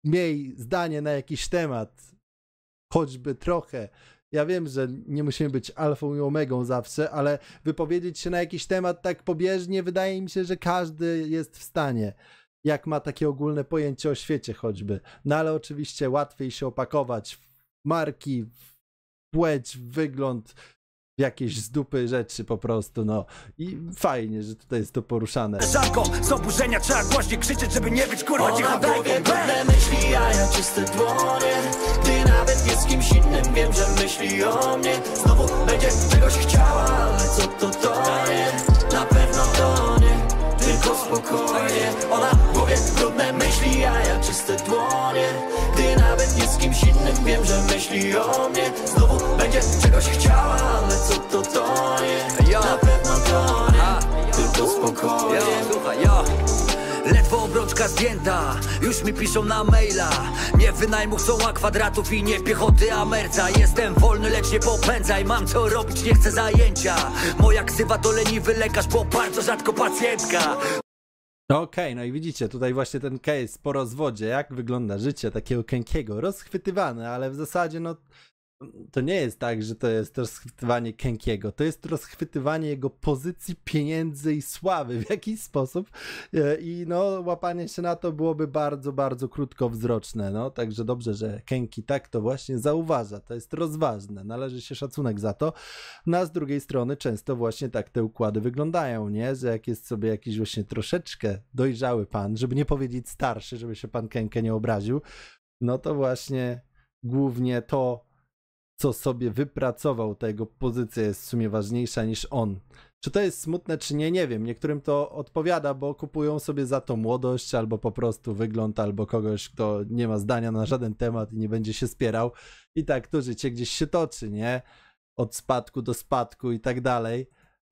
miej zdanie na jakiś temat, choćby trochę. Ja wiem, że nie musimy być alfą i omegą zawsze, ale wypowiedzieć się na jakiś temat tak pobieżnie, wydaje mi się, że każdy jest w stanie, jak ma takie ogólne pojęcie o świecie choćby. No ale oczywiście łatwiej się opakować w marki, w płeć, w wygląd, w jakieś z dupy rzeczy po prostu, no. I fajnie, że tutaj jest to poruszane. Żarką, z oburzenia trzeba głośniej krzyczeć, żeby nie być kurwa cicho. Ona powie brudne myśli, a ja czyste dłonie. Gdy nawet jest z kimś innym, wiem, że myśli o mnie. Znowu będzie czegoś chciała, ale co to to nie? Na pewno to nie, tylko spokojnie. Ona powie brudne myśli, a ja czyste dłonie. Gdy nawet jest z kimś innym, wiem, że myśli o mnie. Znowu będzie czegoś chciała, ale co to to nie? Na pewno to nie, tylko spokojnie. Yo, słuchaj, yo. Ledwo obrączka zdjęta, już mi piszą na maila. Nie wynajmu chcą a kwadratów i nie piechoty, a merca. Jestem wolny, lecz nie popędzaj, mam co robić, nie chcę zajęcia. Moja ksywa to leniwy lekarz, bo bardzo rzadko pacjentka. Okej, okay, no i widzicie, tutaj właśnie ten case po rozwodzie, jak wygląda życie takiego Kenkiego, rozchwytywane, ale w zasadzie no to nie jest tak, że to jest rozchwytywanie Kenkiego, to jest rozchwytywanie jego pozycji, pieniędzy i sławy w jakiś sposób i no łapanie się na to byłoby bardzo, bardzo krótkowzroczne, no także dobrze, że Kenki tak to właśnie zauważa, to jest rozważne, należy się szacunek za to, no a z drugiej strony często właśnie tak te układy wyglądają, nie, że jak jest sobie jakiś właśnie troszeczkę dojrzały pan, żeby nie powiedzieć starszy, żeby się pan Kenkę nie obraził, no to właśnie głównie to, co sobie wypracował, ta jego pozycja jest w sumie ważniejsza niż on. Czy to jest smutne, czy nie, nie wiem. Niektórym to odpowiada, bo kupują sobie za to młodość, albo po prostu wygląd, albo kogoś, kto nie ma zdania na żaden temat i nie będzie się spierał. I tak to życie gdzieś się toczy, nie? Od spadku do spadku i tak dalej.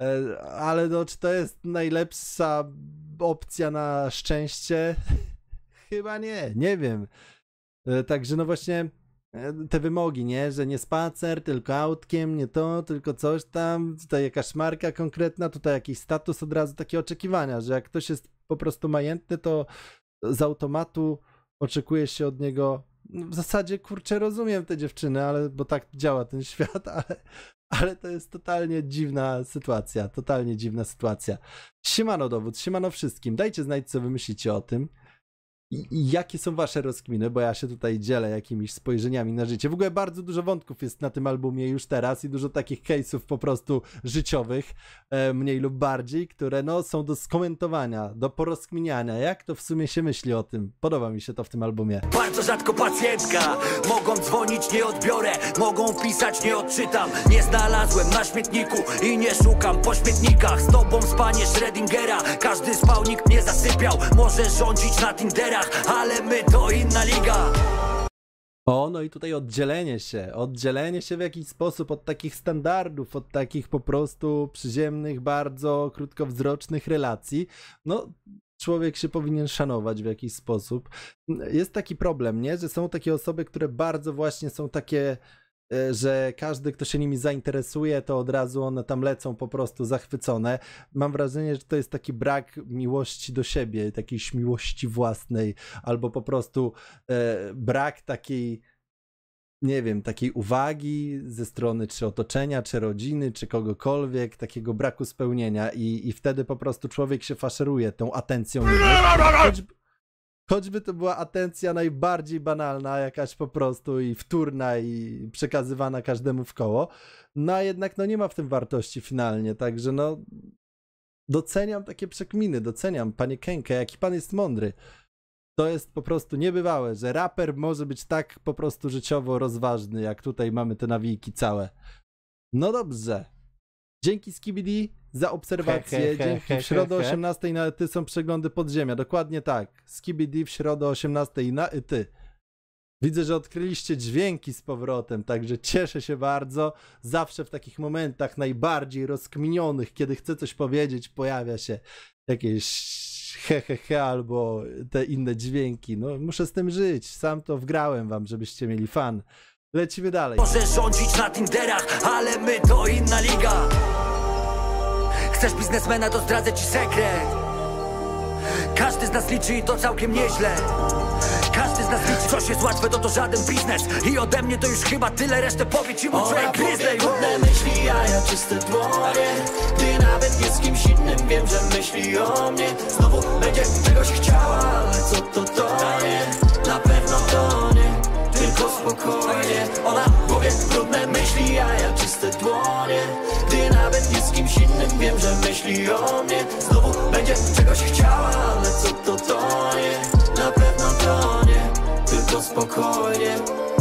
Ale no, czy to jest najlepsza opcja na szczęście? Chyba nie, nie wiem. Także no właśnie te wymogi, nie? Że nie spacer, tylko autkiem, nie to, tylko coś tam, tutaj jakaś marka konkretna, tutaj jakiś status, od razu takie oczekiwania, że jak ktoś jest po prostu majętny, to z automatu oczekuje się od niego, no w zasadzie, kurczę, rozumiem te dziewczyny, ale, bo tak działa ten świat, ale, ale to jest totalnie dziwna sytuacja, totalnie dziwna sytuacja. Siemano dowód, siemano wszystkim, dajcie znać, co wy myślicie o tym. I jakie są wasze rozkminy, bo ja się tutaj dzielę jakimiś spojrzeniami na życie. W ogóle bardzo dużo wątków jest na tym albumie już teraz i dużo takich case'ów po prostu życiowych, e, mniej lub bardziej, które no są do skomentowania, do porozkminiania. Jak to w sumie się myśli o tym? Podoba mi się to w tym albumie. Bardzo rzadko pacjentka, mogą dzwonić, nie odbiorę, mogą pisać, nie odczytam. Nie znalazłem na śmietniku i nie szukam po śmietnikach. Z tobą spanie Schrödingera, każdy spał, nikt nie zasypiał. Może rządzić na Tinderach, ale my to inna liga. O, no i tutaj oddzielenie się, oddzielenie się w jakiś sposób od takich standardów, od takich po prostu przyziemnych, bardzo krótkowzrocznych relacji. No, człowiek się powinien szanować w jakiś sposób. Jest taki problem, nie? Że są takie osoby, które bardzo właśnie są takie, że każdy, kto się nimi zainteresuje, to od razu one tam lecą po prostu zachwycone. Mam wrażenie, że to jest taki brak miłości do siebie, jakiejś miłości własnej, albo po prostu e, brak takiej, nie wiem, takiej uwagi ze strony czy otoczenia, czy rodziny, czy kogokolwiek, takiego braku spełnienia i, i wtedy po prostu człowiek się faszeruje tą atencją. Choćby, choćby to była atencja najbardziej banalna, jakaś po prostu i wtórna i przekazywana każdemu w koło, no a jednak no nie ma w tym wartości finalnie, także no doceniam takie przekminy, doceniam, panie Kenkę, jaki pan jest mądry. To jest po prostu niebywałe, że raper może być tak po prostu życiowo rozważny, jak tutaj mamy te nawijki całe. No dobrze. Dzięki Skibidi za obserwację. He, he, he, Dzięki he, w środę o he, he. osiemnastej na Ty są przeglądy podziemia. Dokładnie tak. Skibidi w środę o osiemnastej na Ty. Widzę, że odkryliście dźwięki z powrotem, także cieszę się bardzo. Zawsze w takich momentach najbardziej rozkminionych, kiedy chcę coś powiedzieć, pojawia się jakieś he, he, he albo te inne dźwięki. No muszę z tym żyć. Sam to wgrałem wam, żebyście mieli fan. Lecimy dalej. Może rządzić na Tinderach, ale my to inna liga. Chcesz biznesmena, to zdradzę ci sekret. Każdy z nas liczy i to całkiem nieźle. Każdy z nas liczy. coś jest łatwe, to to żaden biznes. I ode mnie to już chyba tyle, resztę powie ci mój Dre Grizzly. Brudne myśli, a ja czyste dłonie. Ty nawet nie z kimś innym, wiem, że myśli o mnie. Znowu będzie czegoś chciała, ale co to to nie? Na pewno to nie, tylko spokojnie. Ona w głowie brudne myśli, a ja czyste dłonie. Ty nawet nie z kimś innym, wiem, że myśli o mnie. Znowu będzie czegoś chciała, ale co to to nie? Na pewno to nie, tylko spokojnie.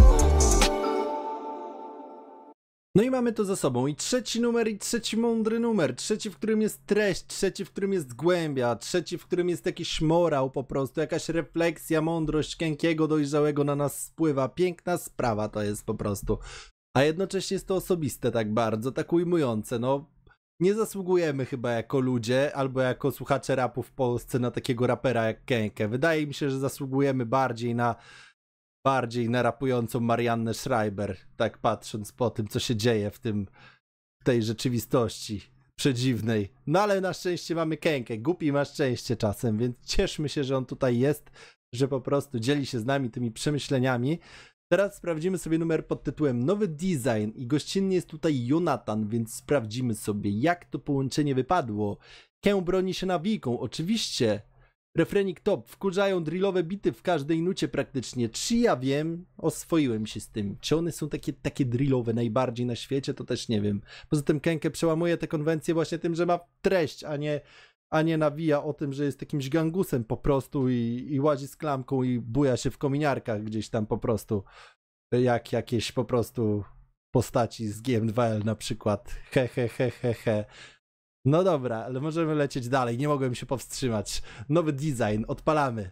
No i mamy to za sobą. I trzeci numer, i trzeci mądry numer. Trzeci, w którym jest treść, trzeci, w którym jest głębia, trzeci, w którym jest jakiś morał po prostu, jakaś refleksja, mądrość Kenkiego dojrzałego na nas spływa. Piękna sprawa to jest po prostu. A jednocześnie jest to osobiste tak bardzo, tak ujmujące. No, nie zasługujemy chyba jako ludzie, albo jako słuchacze rapu w Polsce na takiego rapera jak Kenke. Wydaje mi się, że zasługujemy bardziej na bardziej na rapującą Mariannę Schreiber, tak patrząc po tym, co się dzieje w tym, w tej rzeczywistości przedziwnej. No ale na szczęście mamy Kenkę. Głupi ma szczęście czasem, więc cieszmy się, że on tutaj jest, że po prostu dzieli się z nami tymi przemyśleniami. Teraz sprawdzimy sobie numer pod tytułem Nowy Design i gościnny jest tutaj Jonathan, więc sprawdzimy sobie, jak to połączenie wypadło. Kę broni się nawijką, oczywiście. Refrenik top, wkurzają drillowe bity w każdej nucie praktycznie. Czy ja wiem, oswoiłem się z tym. Czy one są takie, takie drillowe najbardziej na świecie, to też nie wiem. Poza tym Kenke przełamuje te konwencje właśnie tym, że ma treść, a nie, a nie nawija o tym, że jest jakimś gangusem po prostu i, i łazi z klamką i buja się w kominiarkach gdzieś tam po prostu. Jak jakieś po prostu postaci z G M dwa L na przykład. He he he he he. No dobra, ale możemy lecieć dalej, nie mogłem się powstrzymać. Nowy design, odpalamy.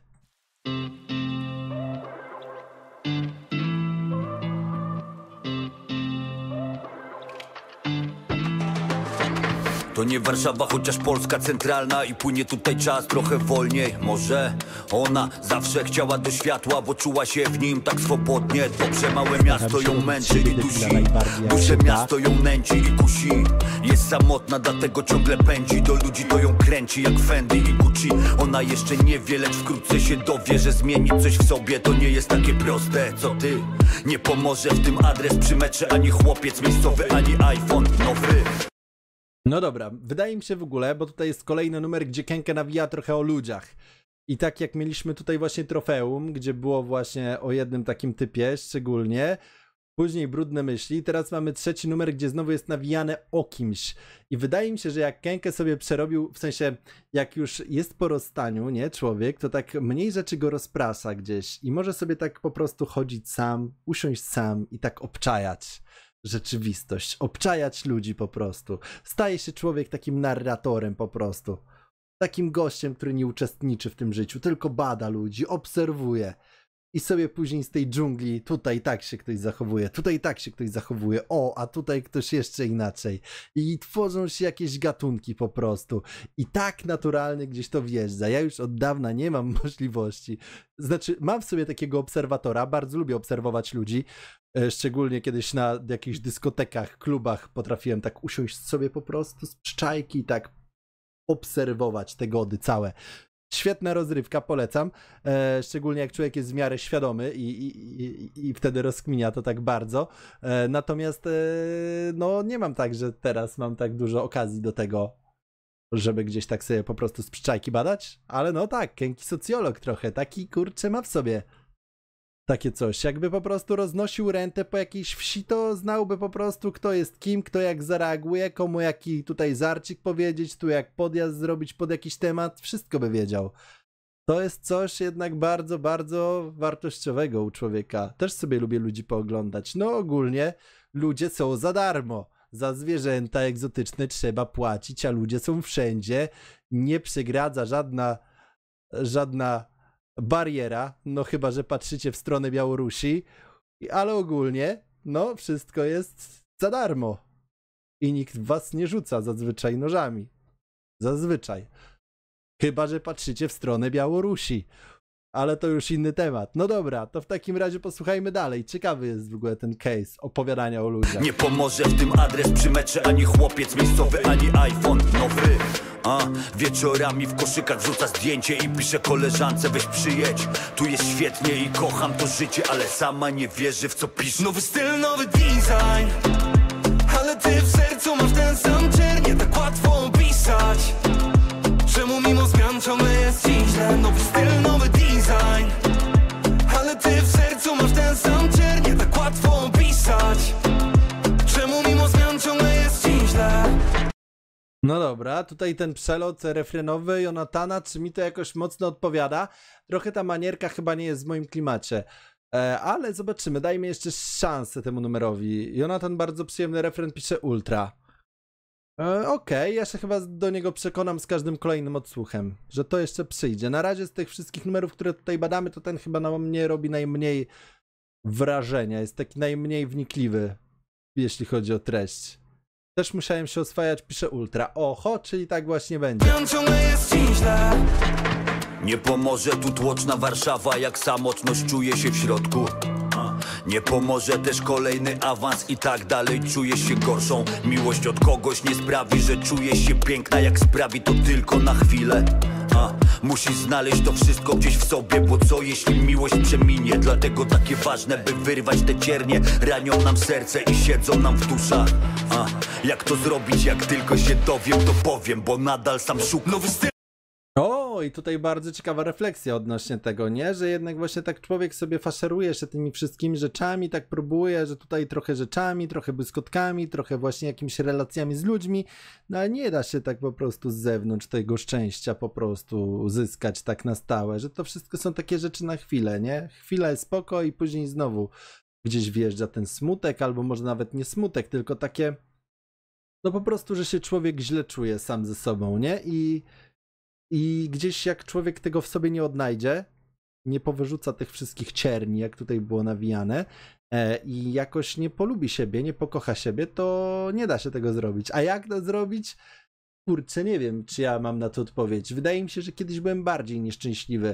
To nie Warszawa, chociaż Polska centralna i płynie tutaj czas trochę wolniej. Może ona zawsze chciała do światła, bo czuła się w nim tak swobodnie. Dobrze, małe miasto ją męczy i dusi, duże miasto ją nęci i kusi. Jest samotna, dlatego ciągle pędzi, do ludzi to ją kręci jak Fendi i Gucci. Ona jeszcze nie wie, lecz wkrótce się dowie, że zmienić coś w sobie to nie jest takie proste. Co ty? Nie pomoże w tym adres przy metrze, ani chłopiec miejscowy, ani iPhone nowy. No dobra, wydaje mi się w ogóle, bo tutaj jest kolejny numer, gdzie Kenke nawija trochę o ludziach. I tak jak mieliśmy tutaj właśnie trofeum, gdzie było właśnie o jednym takim typie szczególnie, później brudne myśli, teraz mamy trzeci numer, gdzie znowu jest nawijane o kimś. I wydaje mi się, że jak Kenke sobie przerobił, w sensie jak już jest po rozstaniu, nie, człowiek, to tak mniej rzeczy go rozprasza gdzieś i może sobie tak po prostu chodzić sam, usiąść sam i tak obczajać rzeczywistość, obczajać ludzi po prostu. Staje się człowiek takim narratorem po prostu. Takim gościem, który nie uczestniczy w tym życiu, tylko bada ludzi, obserwuje. I sobie później z tej dżungli, tutaj tak się ktoś zachowuje, tutaj tak się ktoś zachowuje, o, a tutaj ktoś jeszcze inaczej. I tworzą się jakieś gatunki po prostu. I tak naturalnie gdzieś to wjeżdża. Ja już od dawna nie mam możliwości. Znaczy, mam w sobie takiego obserwatora, bardzo lubię obserwować ludzi. Szczególnie kiedyś na jakichś dyskotekach, klubach potrafiłem tak usiąść sobie po prostu z przyczajki i tak obserwować te gody całe. Świetna rozrywka, polecam, e, szczególnie jak człowiek jest w miarę świadomy i, i, i, i wtedy rozkminia to tak bardzo. E, natomiast e, no nie mam tak, że teraz mam tak dużo okazji do tego, żeby gdzieś tak sobie po prostu z przyczajki badać, ale no tak, Kenki socjolog trochę, taki kurczę ma w sobie takie coś. Jakby po prostu roznosił rentę po jakiejś wsi, to znałby po prostu kto jest kim, kto jak zareaguje, komu jaki tutaj żarcik powiedzieć, tu jak podjazd zrobić pod jakiś temat, wszystko by wiedział. To jest coś jednak bardzo, bardzo wartościowego u człowieka. Też sobie lubię ludzi pooglądać. No ogólnie ludzie są za darmo. Za zwierzęta egzotyczne trzeba płacić, a ludzie są wszędzie. Nie przegradza żadna żadna bariera, no chyba że patrzycie w stronę Białorusi, ale ogólnie, no wszystko jest za darmo i nikt was nie rzuca zazwyczaj nożami. Zazwyczaj. Chyba że patrzycie w stronę Białorusi. ale to już inny temat. No dobra, to w takim razie posłuchajmy dalej. Ciekawy jest w ogóle ten case opowiadania o ludziach. Nie pomoże w tym adres przy mecze, ani chłopiec miejscowy, ani iPhone nowy. A, wieczorami w koszykach wrzuca zdjęcie i pisze koleżance, weź przyjedź. Tu jest świetnie i kocham to życie, ale sama nie wierzy w co pisze. Nowy styl, nowy design, ale ty w sercu masz ten sam czerń. Nie tak łatwo opisać, czemu mimo zmian ciągle jest ci źle. Nowy styl, nowy design, ale ty w sercu masz ten sam czerń. Nie tak łatwo opisać, czemu mimo zmian ciągle jest ci źle. No dobra, tutaj ten przelot refrenowy Jonatana, czy mi to jakoś mocno odpowiada? Trochę ta manierka chyba nie jest w moim klimacie, e, ale zobaczymy, dajmy jeszcze szansę temu numerowi. Jonatan bardzo przyjemny refren, pisze ultra. E, Okej, okay, ja się chyba do niego przekonam z każdym kolejnym odsłuchem, że to jeszcze przyjdzie. Na razie z tych wszystkich numerów, które tutaj badamy, to ten chyba na mnie robi najmniej wrażenia, jest taki najmniej wnikliwy, jeśli chodzi o treść. Też musiałem się oswajać, pisze ultra. Oho, czyli tak właśnie będzie. Nie pomoże tu tłoczna Warszawa, jak samotność czuje się w środku. Nie pomoże też kolejny awans i tak dalej czujesz się gorszą. Miłość od kogoś nie sprawi, że czujesz się piękna, jak sprawi to tylko na chwilę. A, musisz znaleźć to wszystko gdzieś w sobie, bo co jeśli miłość przeminie? Dlatego takie ważne, by wyrwać te ciernie. Ranią nam serce i siedzą nam w duszach. A, jak to zrobić, jak tylko się dowiem, to powiem, bo nadal sam szukam. Nowy styl. O, i tutaj bardzo ciekawa refleksja odnośnie tego, nie? Że jednak właśnie tak człowiek sobie faszeruje się tymi wszystkimi rzeczami, tak próbuje, że tutaj trochę rzeczami, trochę błyskotkami, trochę właśnie jakimiś relacjami z ludźmi, no ale nie da się tak po prostu z zewnątrz tego szczęścia po prostu uzyskać tak na stałe, że to wszystko są takie rzeczy na chwilę, nie? Chwila jest spoko i później znowu gdzieś wjeżdża ten smutek, albo może nawet nie smutek, tylko takie, no po prostu, że się człowiek źle czuje sam ze sobą, nie? I I gdzieś jak człowiek tego w sobie nie odnajdzie, nie powyrzuca tych wszystkich cierni, jak tutaj było nawijane, e, i jakoś nie polubi siebie, nie pokocha siebie, to nie da się tego zrobić. A jak to zrobić? Kurczę, nie wiem, czy ja mam na to odpowiedź. Wydaje mi się, że kiedyś byłem bardziej nieszczęśliwy.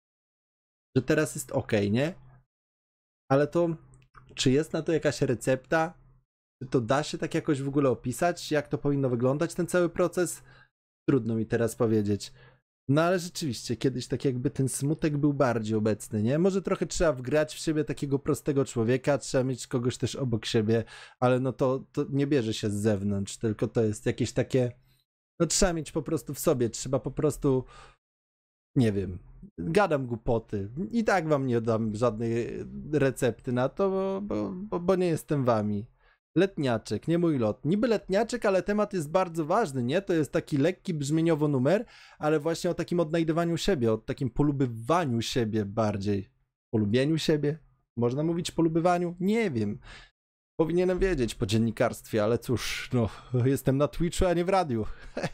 Że teraz jest okej, nie? Ale to, czy jest na to jakaś recepta? Czy to da się tak jakoś w ogóle opisać? Jak to powinno wyglądać, ten cały proces? Trudno mi teraz powiedzieć. No ale rzeczywiście, kiedyś tak jakby ten smutek był bardziej obecny, nie? Może trochę trzeba wgrać w siebie takiego prostego człowieka, trzeba mieć kogoś też obok siebie, ale no to, to nie bierze się z zewnątrz, tylko to jest jakieś takie, no trzeba mieć po prostu w sobie, trzeba po prostu, nie wiem, gadam głupoty. I tak wam nie dam żadnej recepty na to, bo, bo, bo, bo nie jestem wami. Letniaczek, nie mój lot. Niby letniaczek, ale temat jest bardzo ważny, nie? To jest taki lekki brzmieniowo numer, ale właśnie o takim odnajdywaniu siebie, o takim polubywaniu siebie bardziej. Polubieniu siebie? Można mówić polubywaniu? Nie wiem. Powinienem wiedzieć po dziennikarstwie, ale cóż, no, jestem na Twitchu, a nie w radiu.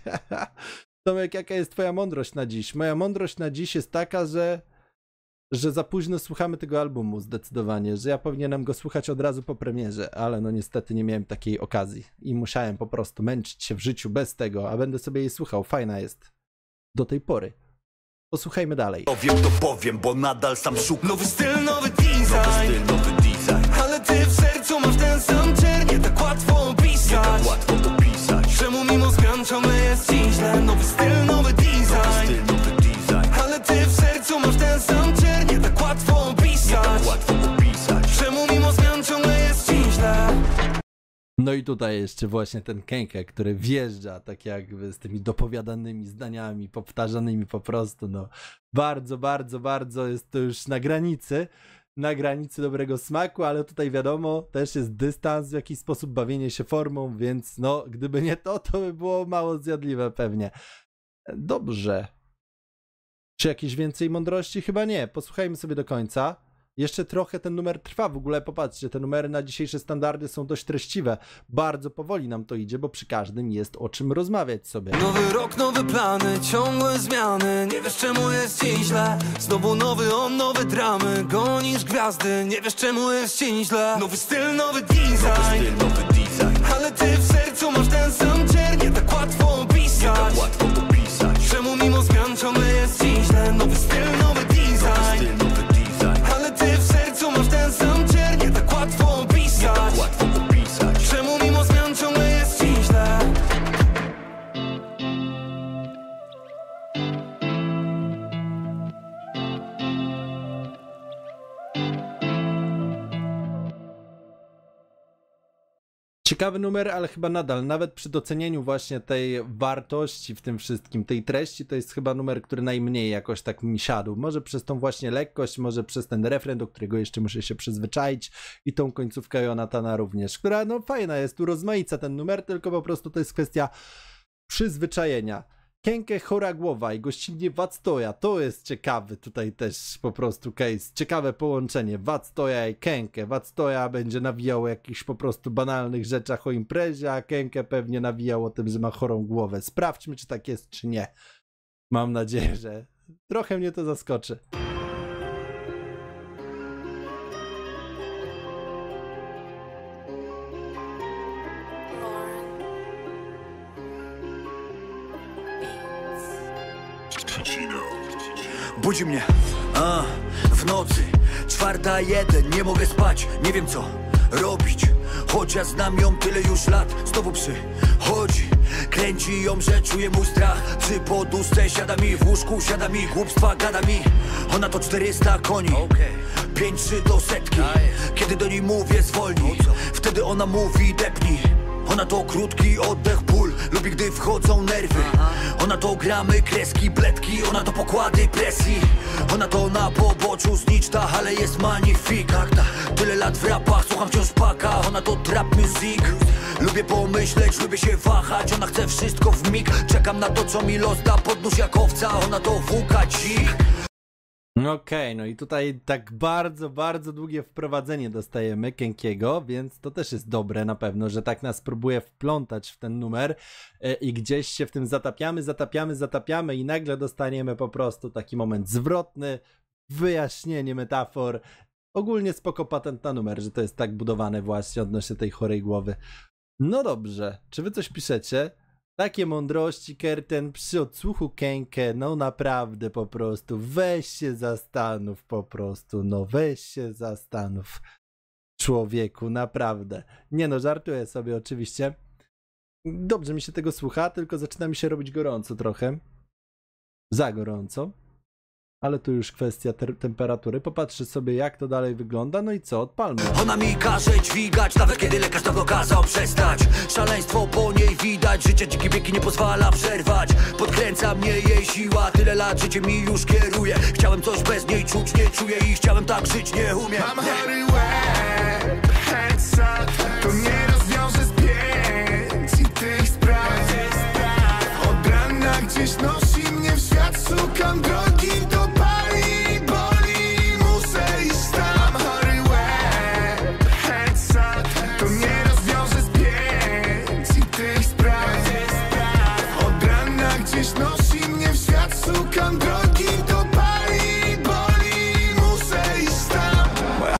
Tomek, jaka jest twoja mądrość na dziś? Moja mądrość na dziś jest taka, że że za późno słuchamy tego albumu zdecydowanie, że ja powinienem go słuchać od razu po premierze, ale no niestety nie miałem takiej okazji i musiałem po prostu męczyć się w życiu bez tego, a będę sobie jej słuchał, fajna jest do tej pory. Posłuchajmy dalej. Powiem to powiem, bo nadal sam szukam. Nowy styl, nowy design, nowy styl, nowy design, ale ty w sercu masz ten sam czerń. Nie tak łatwo opisać, nie tak łatwo opisać, czemu mimo zmian ciągle jest ci źle. Nowy styl, nowy design, nowy styl, nowy design, ale ty w sercu masz ten sam czerń. Nie tak łatwo opisać, nie tak łatwo opisać, czemu mimo zmian ciągle jest ci źle. No i tutaj jeszcze właśnie ten Kenke, który wjeżdża tak jakby z tymi dopowiadanymi zdaniami, powtarzanymi po prostu, no bardzo, bardzo, bardzo jest to już na granicy, na granicy dobrego smaku, ale tutaj wiadomo, też jest dystans, w jakiś sposób bawienie się formą, więc no gdyby nie to, to by było mało zjadliwe pewnie. Dobrze. Czy jakieś więcej mądrości? Chyba nie. Posłuchajmy sobie do końca. Jeszcze trochę ten numer trwa, w ogóle popatrzcie, te numery na dzisiejsze standardy są dość treściwe. Bardzo powoli nam to idzie, bo przy każdym jest o czym rozmawiać sobie. Nowy rok, nowe plany, ciągłe zmiany. Nie wiesz czemu jest ci źle. Znowu nowy on, nowe dramy. Gonisz gwiazdy, nie wiesz czemu jest ci źle. Nowy styl, nowy design, nowy styl, nowy design, ale ty w sercu masz ten sam czerń. Nie tak łatwo opisać, nie tak łatwo opisać, czemu mimo zmian ciągle jest ci źle. Nowy styl, nowy design, Ciekawy numer, ale chyba nadal, nawet przy docenieniu właśnie tej wartości w tym wszystkim, tej treści, to jest chyba numer, który najmniej jakoś tak mi siadł. Może przez tą właśnie lekkość, może przez ten refren, do którego jeszcze muszę się przyzwyczaić i tą końcówkę Jonathana również, która no fajna jest, tu rozmaica ten numer, tylko po prostu to jest kwestia przyzwyczajenia. Kenke, Chora Głowa i gościnnie Wactoja, to jest ciekawy tutaj też po prostu case, ciekawe połączenie Wactoja i Kenke. Wactoja będzie nawijał o jakichś po prostu banalnych rzeczach o imprezie, a Kenke pewnie nawijał o tym, że ma chorą głowę. Sprawdźmy, czy tak jest, czy nie. Mam nadzieję, że trochę mnie to zaskoczy. Budzi mnie a, w nocy, czwarta jeden, nie mogę spać, nie wiem co robić. Chociaż znam ją tyle już lat, znowu przychodzi. Kręci ją, że czuję mój strach. Przy poduszce siada mi, w łóżku siada mi, głupstwa gada mi. Ona to czterysta koni, pięć trzy do setki. Kiedy do niej mówię zwolnij, wtedy ona mówi depnij. Ona to krótki oddech, ból, lubi gdy wchodzą nerwy. Ona to gramy, kreski, bledki, ona to pokłady presji. Ona to na poboczu zniczta, ale jest magnifik. Tyle lat w rapach, słucham wciąż paka. Ona to trap music. Lubię pomyśleć, lubię się wahać. Ona chce wszystko w mig. Czekam na to, co mi los da, podnóż jak owca. Ona to włóka dzik. Okej, okay, no i tutaj tak bardzo, bardzo długie wprowadzenie dostajemy Kenkiego, więc to też jest dobre na pewno, że tak nas próbuje wplątać w ten numer i gdzieś się w tym zatapiamy, zatapiamy, zatapiamy i nagle dostaniemy po prostu taki moment zwrotny, wyjaśnienie metafor. Ogólnie spoko patent na numer, że to jest tak budowane właśnie odnośnie tej chorej głowy. No dobrze, czy wy coś piszecie? Takie mądrości, Kerten, przy odsłuchu Kenke, no naprawdę po prostu, weź się zastanów po prostu, no weź się zastanów, człowieku, naprawdę. Nie no, żartuję sobie oczywiście. Dobrze mi się tego słucha, tylko zaczyna mi się robić gorąco trochę. Za gorąco. Ale tu już kwestia te temperatury. Popatrzę sobie, jak to dalej wygląda. No i co? Odpalmy. Ona mi każe dźwigać, nawet kiedy lekarz dawno kazał przestać. Szaleństwo po niej widać, życie dziki biegi nie pozwala przerwać. Podkręca mnie jej siła, tyle lat życie mi już kieruje. Chciałem coś bez niej czuć, nie czuję i chciałem tak żyć, nie umiem. Mam chory łeb, headshot, to nie rozwiąże z pięć i tych spraw. Od rana gdzieś nosi mnie w świat, szukam drogi do pali, boli, muszę iść tam. Mam chory łeb, headshot, to nie rozwiąże z pięć i tych spraw. Od rana gdzieś nosi mnie w świat, szukam drogi do pali, boli, muszę iść tam.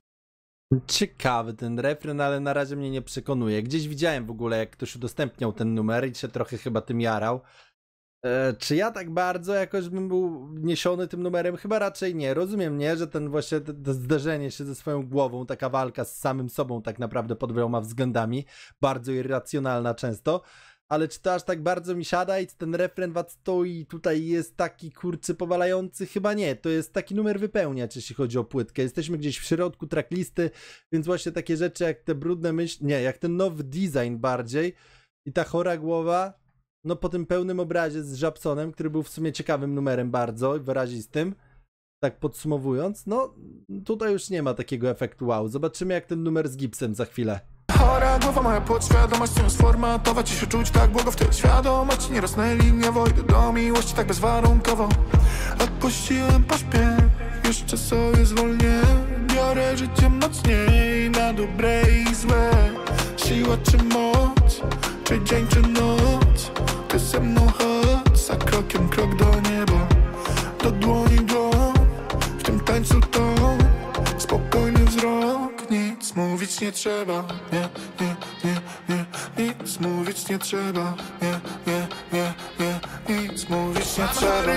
Ciekawy ten refren, ale na razie mnie nie przekonuje. Gdzieś widziałem w ogóle, jak ktoś udostępniał ten numer i się trochę chyba tym jarał. E, czy ja tak bardzo jakoś bym był niesiony tym numerem? Chyba raczej nie. Rozumiem, nie, że ten właśnie to, to zderzenie się ze swoją głową, taka walka z samym sobą tak naprawdę pod wieloma względami, bardzo irracjonalna często, ale czy to aż tak bardzo mi siada i ten refren stoi tutaj jest taki kurczy powalający? Chyba nie. To jest taki numer wypełniacz, jeśli chodzi o płytkę. Jesteśmy gdzieś w środku tracklisty, więc właśnie takie rzeczy jak te brudne myśli, nie, jak ten nowy design bardziej i ta chora głowa, no po tym pełnym obrazie z Żabsonem, który był w sumie ciekawym numerem bardzo, wyrazistym, tak podsumowując, no tutaj już nie ma takiego efektu wow. Zobaczymy jak ten numer z Gipsem za chwilę. Chora głowa, moja podświadomość chcę sformatować i się czuć tak błogo w tej świadomości. Nie rosnęli mnie wojny do miłości tak bezwarunkowo. Odpuściłem pośpiech, jeszcze sobie zwolnię. Biorę życie mocniej, na dobre i złe. Siła czy moc, czy dzień czy noc. Ty ze mną chodź, za krokiem krok do nieba. Do dłoni dłoń, w tym tańcu to spokojny wzrok. Nic mówić nie trzeba, nie, nie, nie, nie. Nic mówić nie trzeba, nie, nie, nie, nie. Nic mówić nie trzeba.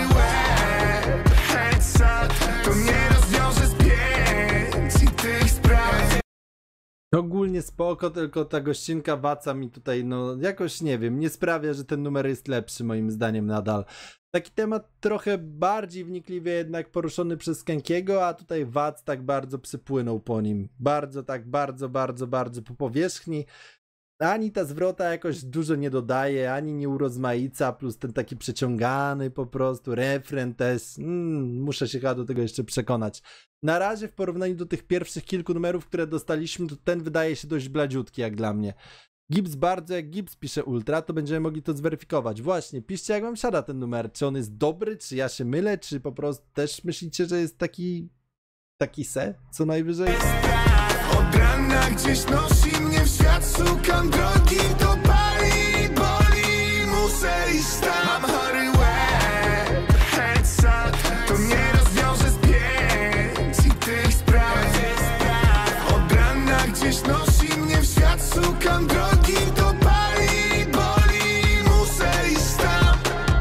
To nie rozwiąże z pięć i tych spraw. Ogólnie spoko, tylko ta gościnka Waca mi tutaj, no jakoś nie wiem, nie sprawia, że ten numer jest lepszy moim zdaniem nadal. Taki temat trochę bardziej wnikliwie jednak poruszony przez Kenkiego, a tutaj Wac tak bardzo przypłynął po nim. Bardzo tak, bardzo, bardzo, bardzo po powierzchni. ani ta zwrota jakoś dużo nie dodaje, ani nie urozmaica, plus ten taki przeciągany po prostu, refren też, mm, muszę się chyba do tego jeszcze przekonać. Na razie w porównaniu do tych pierwszych kilku numerów, które dostaliśmy, to ten wydaje się dość bladziutki jak dla mnie. Gibbs bardzo jak Gibbs pisze Ultra, to będziemy mogli to zweryfikować. Właśnie, piszcie jak wam siada ten numer, czy on jest dobry, czy ja się mylę, czy po prostu też myślicie, że jest taki, taki se, co najwyżej? Od rana gdzieś nosi mnie w świat, szukam drogi, to pali, boli, muszę iść tam. Mam chory łeb, headshot, to nie rozwiąże z pięć i tych spraw. Od rana gdzieś nosi mnie w świat, szukam drogi, to pali, boli, muszę iść tam.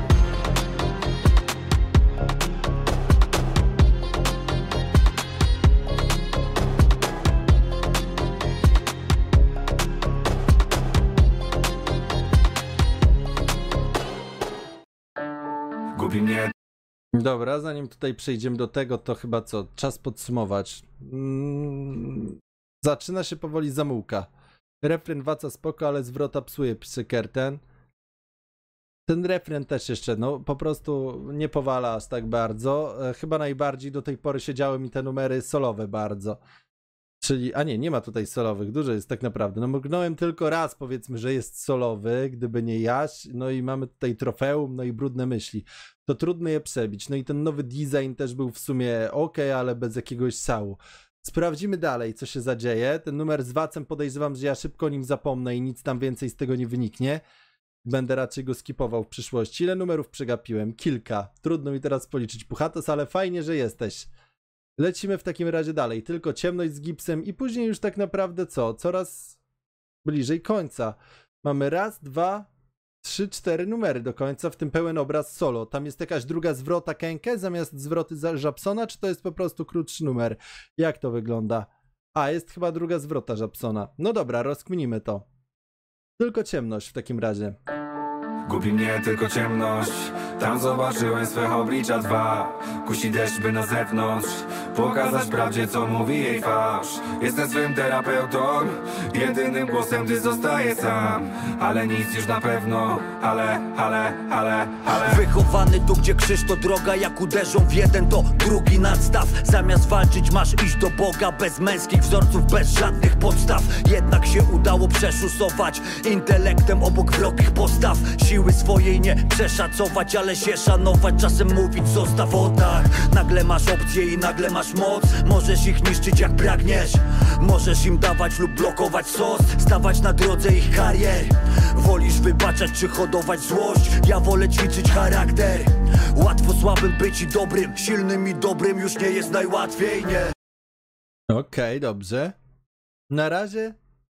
Gubi mnie. Dobra, zanim tutaj przejdziemy do tego, to chyba co? Czas podsumować. Mm, zaczyna się powoli zamułka. Refren waca spoko, ale zwrota psuje, pisze Kerten. Ten refren też jeszcze, no po prostu nie powala aż tak bardzo. E, chyba najbardziej do tej pory siedziały mi te numery solowe bardzo. Czyli, a nie, nie ma tutaj solowych, dużo jest tak naprawdę. No mrgnąłem tylko raz, powiedzmy, że jest solowy, gdyby nie Jaś, no i mamy tutaj trofeum, no i brudne myśli. To trudno je przebić. No i ten nowy design też był w sumie ok, ale bez jakiegoś sału. Sprawdzimy dalej, co się zadzieje. Ten numer z Wacem podejrzewam, że ja szybko o nim zapomnę i nic tam więcej z tego nie wyniknie. Będę raczej go skipował w przyszłości. Ile numerów przegapiłem? Kilka. Trudno mi teraz policzyć, Puchatos, ale fajnie, że jesteś. Lecimy w takim razie dalej. Tylko ciemność z Gipsem i później już tak naprawdę co? Coraz bliżej końca. Mamy raz, dwa, trzy, cztery numery do końca, w tym pełen obraz solo. Tam jest jakaś druga zwrota Kenke zamiast zwroty Żabsona, czy to jest po prostu krótszy numer? Jak to wygląda? A, jest chyba druga zwrota Żabsona. No dobra, rozkminimy to. Tylko ciemność w takim razie. Gubi mnie tylko ciemność. Tam zobaczyłem swe oblicza dwa. Kusi deszcz, by na zewnątrz pokazać prawdzie, co mówi jej fałsz. Jestem swym terapeutą, jedynym głosem, gdy zostaję sam. Ale nic już na pewno, ale, ale, ale, ale. Wychowany tu, gdzie krzyż to droga, jak uderzą w jeden, to drugi nadstaw. Zamiast walczyć masz iść do Boga, bez męskich wzorców, bez żadnych podstaw. Jednak się udało przeszusować intelektem obok wrogich postaw. Siły swojej nie przeszacować, ale się szanować, czasem mówić zostaw o tak. Nagle masz opcję i nagle masz moc. Możesz ich niszczyć jak pragniesz. Możesz im dawać lub blokować sos, stawać na drodze ich karier. Wolisz wybaczać czy hodować złość? Ja wolę ćwiczyć charakter. Łatwo słabym być i dobrym, silnym i dobrym już nie jest najłatwiej, nie? Okej, okay, dobrze. Na razie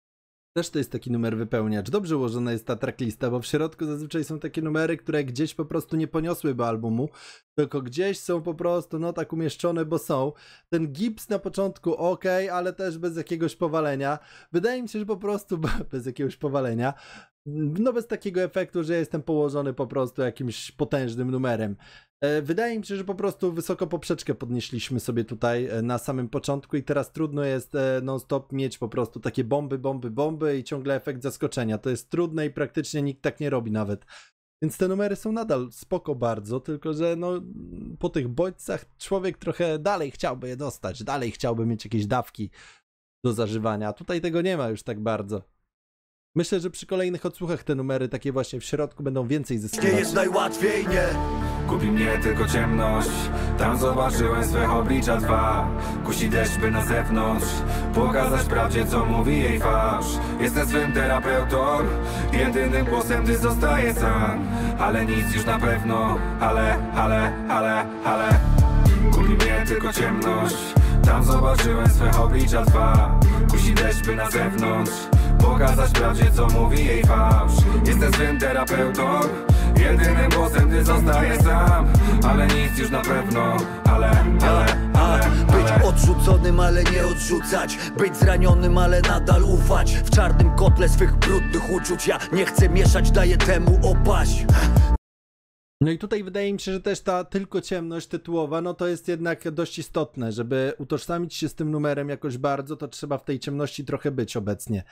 też to jest taki numer wypełniacz. Dobrze ułożona jest ta tracklista, bo w środku zazwyczaj są takie numery, które gdzieś po prostu nie poniosłyby albumu, tylko gdzieś są po prostu, no tak umieszczone, bo są. Ten Gibbs na początku ok, ale też bez jakiegoś powalenia. Wydaje mi się, że po prostu bez jakiegoś powalenia. No bez takiego efektu, że jestem położony po prostu jakimś potężnym numerem. Wydaje mi się, że po prostu wysoko poprzeczkę podnieśliśmy sobie tutaj na samym początku i teraz trudno jest non-stop mieć po prostu takie bomby, bomby, bomby i ciągle efekt zaskoczenia. To jest trudne i praktycznie nikt tak nie robi nawet. Więc te numery są nadal spoko bardzo, tylko że no po tych bodźcach człowiek trochę dalej chciałby je dostać, dalej chciałby mieć jakieś dawki do zażywania. A tutaj tego nie ma już tak bardzo. Myślę, że przy kolejnych odsłuchach te numery takie właśnie w środku będą więcej zyskiwać. Nie jest najłatwiej, nie? Gubi mnie tylko ciemność. Tam zobaczyłem swe oblicza dwa. Kusi deszcz, by na zewnątrz pokazać prawdzie, co mówi jej fałsz. Jestem swym terapeutą, jedynym głosem, gdy zostaję sam. Ale nic już na pewno, ale, ale, ale, ale. Gubi mnie tylko ciemność. Tam zobaczyłem swe oblicza dwa. Kusi deszcz, by na zewnątrz pokazać prawdzie, co mówi jej fałsz. Jestem swym terapeutą, jedynym głosem, gdy zostaję sam. Ale nic już na pewno, ale, ale, ale, Być odrzuconym, ale nie odrzucać. Być zranionym, ale nadal ufać. W czarnym kotle swych brudnych uczuć ja nie chcę mieszać, daję temu opaść. No i tutaj wydaje mi się, że też ta tylko ciemność tytułowa, no to jest jednak dość istotne, żeby utożsamić się z tym numerem jakoś bardzo, to trzeba w tej ciemności trochę być obecnie.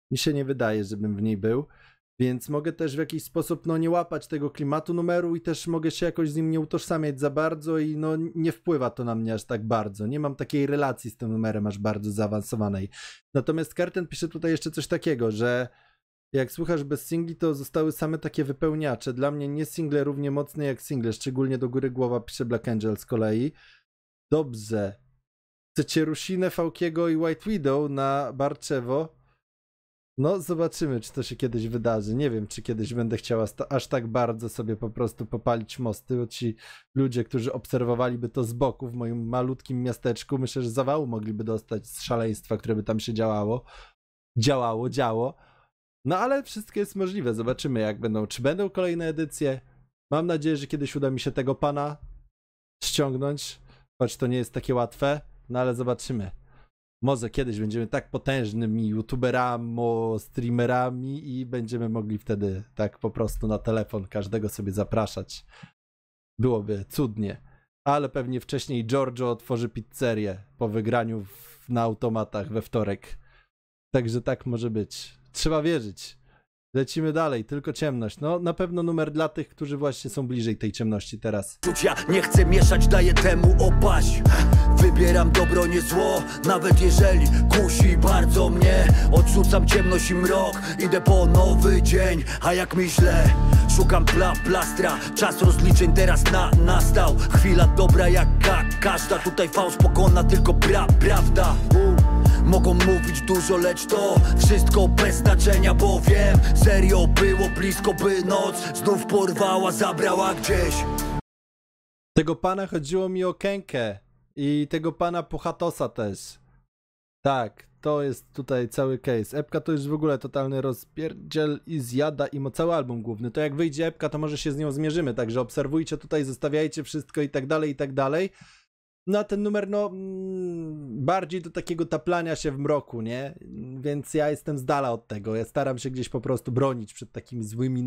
Mi się nie wydaje, żebym w niej był, więc mogę też w jakiś sposób no nie łapać tego klimatu numeru i też mogę się jakoś z nim nie utożsamiać za bardzo i no nie wpływa to na mnie aż tak bardzo. Nie mam takiej relacji z tym numerem aż bardzo zaawansowanej. Natomiast Karten pisze tutaj jeszcze coś takiego, że jak słuchasz bez singli, to zostały same takie wypełniacze. Dla mnie nie single równie mocne jak single, szczególnie do góry głowa, pisze Black Angel z kolei. Dobrze. Chcecie Rusinę, Fałkiego i White Widow na Barczewo? No zobaczymy, czy to się kiedyś wydarzy. Nie wiem, czy kiedyś będę chciała aż tak bardzo sobie po prostu popalić mosty, bo ci ludzie, którzy obserwowaliby to z boku w moim malutkim miasteczku, myślę, że zawału mogliby dostać z szaleństwa, które by tam się działało. Działało, działo. No ale wszystko jest możliwe. Zobaczymy, jak będą. Czy będą kolejne edycje? Mam nadzieję, że kiedyś uda mi się tego pana ściągnąć, choć to nie jest takie łatwe, no ale zobaczymy. Może kiedyś będziemy tak potężnymi youtuberami, streamerami i będziemy mogli wtedy tak po prostu na telefon każdego sobie zapraszać. Byłoby cudnie. Ale pewnie wcześniej Giorgio otworzy pizzerię po wygraniu w, na automatach we wtorek. Także tak może być. Trzeba wierzyć. Lecimy dalej, tylko ciemność. No na pewno numer dla tych, którzy właśnie są bliżej tej ciemności teraz. Ja nie chcę mieszać, daję temu opaść. Wybieram dobro, nie zło, nawet jeżeli kusi bardzo mnie. Odrzucam ciemność i mrok, idę po nowy dzień. A jak myślę, szukam pla plastra. Czas rozliczeń teraz na, nastał. Chwila dobra jak ka każda. Tutaj fałsz pokona tylko pra prawda. Mogą mówić dużo, lecz to wszystko bez znaczenia, bo wiem, serio było blisko, by noc znów porwała, zabrała gdzieś. Tego pana chodziło mi o Kenkę i tego pana Puchatosa też. Tak, to jest tutaj cały case. Epka to już w ogóle totalny rozpierdziel i zjada im o cały album główny. To jak wyjdzie epka, to może się z nią zmierzymy, także obserwujcie tutaj, zostawiajcie wszystko i tak dalej, i tak dalej. No a ten numer, no, bardziej do takiego taplania się w mroku, nie? Więc ja jestem z dala od tego. Ja staram się gdzieś po prostu bronić przed takimi złymi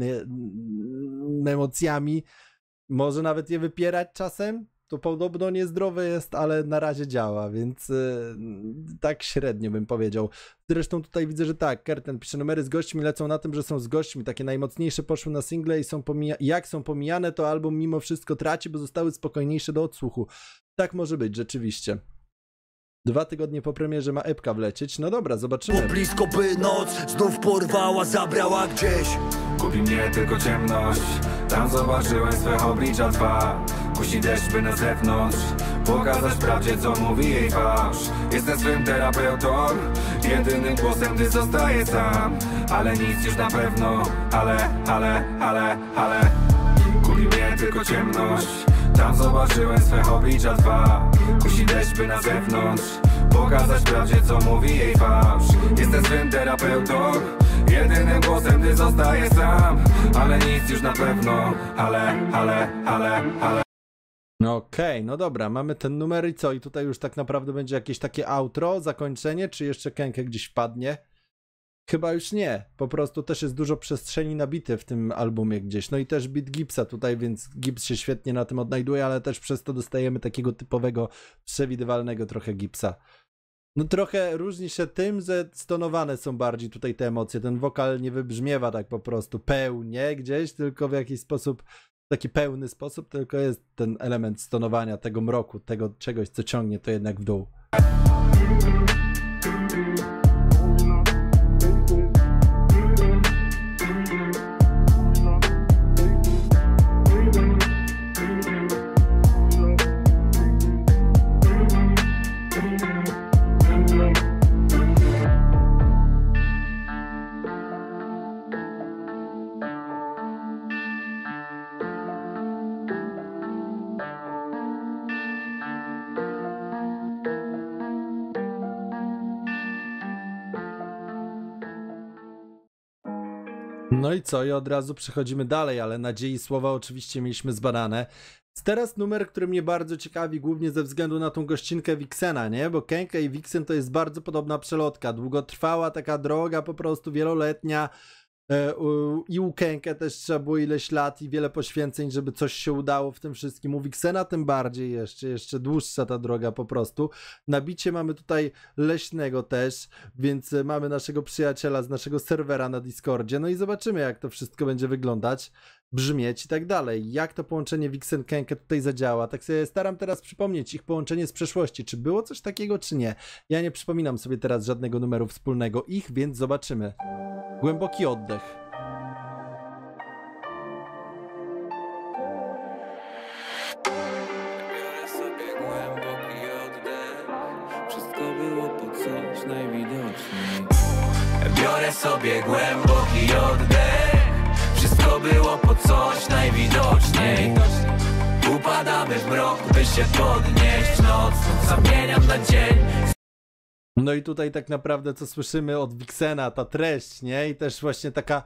ne emocjami. Może nawet je wypierać czasem. To podobno niezdrowe jest, ale na razie działa, więc yy, tak średnio bym powiedział. Zresztą tutaj widzę, że tak, Kerten pisze, numery z gośćmi lecą na tym, że są z gośćmi. Takie najmocniejsze poszły na single i są pomija jak są pomijane, to album mimo wszystko traci, bo zostały spokojniejsze do odsłuchu. Tak może być, rzeczywiście. Dwa tygodnie po premierze ma epka wlecieć. No dobra, zobaczymy. Blisko by noc znów porwała, zabrała gdzieś. Kupi mnie tylko ciemność. Tam zobaczyłem swe oblicza dwa. Kusi deszcz by na zewnątrz pokazać prawdzie, co mówi jej fałsz. Jestem swym terapeutą, jedynym głosem, gdy zostaję sam. Ale nic już na pewno. Ale, ale, ale, ale kupi mnie tylko ciemność. Tam zobaczyłem swe oblicza dwa. Kusi deszcz by na zewnątrz pokazać prawdzie, co mówi jej fałsz. Jestem swym terapeutą, jedynym głosem, gdy zostaję sam. Ale nic już na pewno. Ale, ale, ale, ale No okej, okay, no dobra, mamy ten numer i co? I tutaj już tak naprawdę będzie jakieś takie outro, zakończenie, czy jeszcze Kenkę gdzieś wpadnie? Chyba już nie, po prostu też jest dużo przestrzeni nabite w tym albumie gdzieś, no i też beat Gipsa tutaj, więc Gips się świetnie na tym odnajduje, ale też przez to dostajemy takiego typowego, przewidywalnego trochę Gipsa. No trochę różni się tym, że stonowane są bardziej tutaj te emocje, ten wokal nie wybrzmiewa tak po prostu pełnie gdzieś, tylko w jakiś sposób, w taki pełny sposób, tylko jest ten element stonowania, tego mroku, tego czegoś, co ciągnie to jednak w dół. No i co? I od razu przechodzimy dalej, ale nadziei słowa oczywiście mieliśmy zbadane. Teraz numer, który mnie bardzo ciekawi, głównie ze względu na tą gościnkę Vixena, nie? Bo Kenka i Vixen to jest bardzo podobna przelotka, długotrwała taka droga, po prostu wieloletnia. I u Kenkę też trzeba było ileś lat i wiele poświęceń, żeby coś się udało w tym wszystkim. U Vixena tym bardziej jeszcze, jeszcze dłuższa ta droga po prostu. Na bicie mamy tutaj Leśnego też, więc mamy naszego przyjaciela z naszego serwera na Discordzie. No i zobaczymy, jak to wszystko będzie wyglądać, brzmieć i tak dalej. Jak to połączenie Vixen-Kenkę tutaj zadziała. Tak sobie staram teraz przypomnieć ich połączenie z przeszłości. Czy było coś takiego, czy nie? Ja nie przypominam sobie teraz żadnego numeru wspólnego ich, więc zobaczymy. Głęboki oddech. Biorę sobie głęboki oddech. Wszystko było po coś najwidoczniej. Biorę sobie głęboki oddech. Wszystko było po coś najwidoczniej. Upadamy w mrok, by się podnieść. Noc zamieniam na dzień. No i tutaj tak naprawdę co słyszymy od Vixena, ta treść, nie? I też właśnie taka...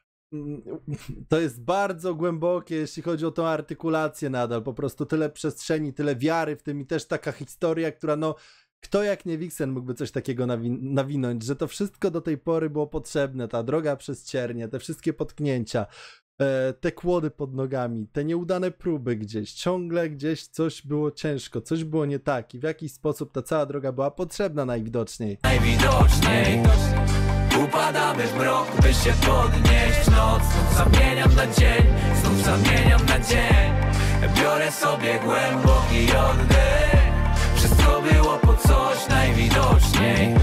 To jest bardzo głębokie, jeśli chodzi o tą artykulację nadal. Po prostu tyle przestrzeni, tyle wiary w tym i też taka historia, która no... Kto jak nie Vixen mógłby coś takiego nawi- nawinąć, że to wszystko do tej pory było potrzebne, ta droga przez ciernie, te wszystkie potknięcia, e, te kłody pod nogami, te nieudane próby gdzieś, ciągle gdzieś coś było ciężko, coś było nie tak i w jakiś sposób ta cała droga była potrzebna najwidoczniej. Najwidoczniej upadamy w mrok, by się podnieść. Noc znów zamieniam na dzień, znów zamieniam na dzień. Biorę sobie głęboki oddech. Wszystko było po coś najwidoczniej.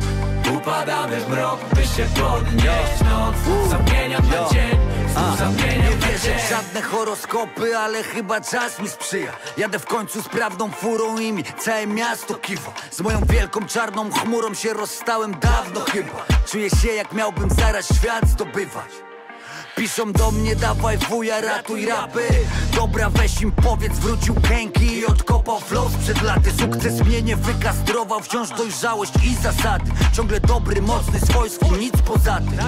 Upadamy w mrok, by się podnieść. Noc zamieniam na dzień, znów zamieniam na dzień. Nie żadne horoskopy, ale chyba czas mi sprzyja. Jadę w końcu z prawdą furą i mi całe miasto kiwa. Z moją wielką czarną chmurą się rozstałem dawno chyba. Czuję się jak miałbym zaraz świat zdobywać. Piszą do mnie, dawaj wuja, ratuj rapy. Dobra, weź im powiedz, wrócił Kenki i odkopał flow sprzed laty. Sukces mnie nie wykastrował, wciąż dojrzałość i zasady. Ciągle dobry, mocny, swojski, nic poza tym.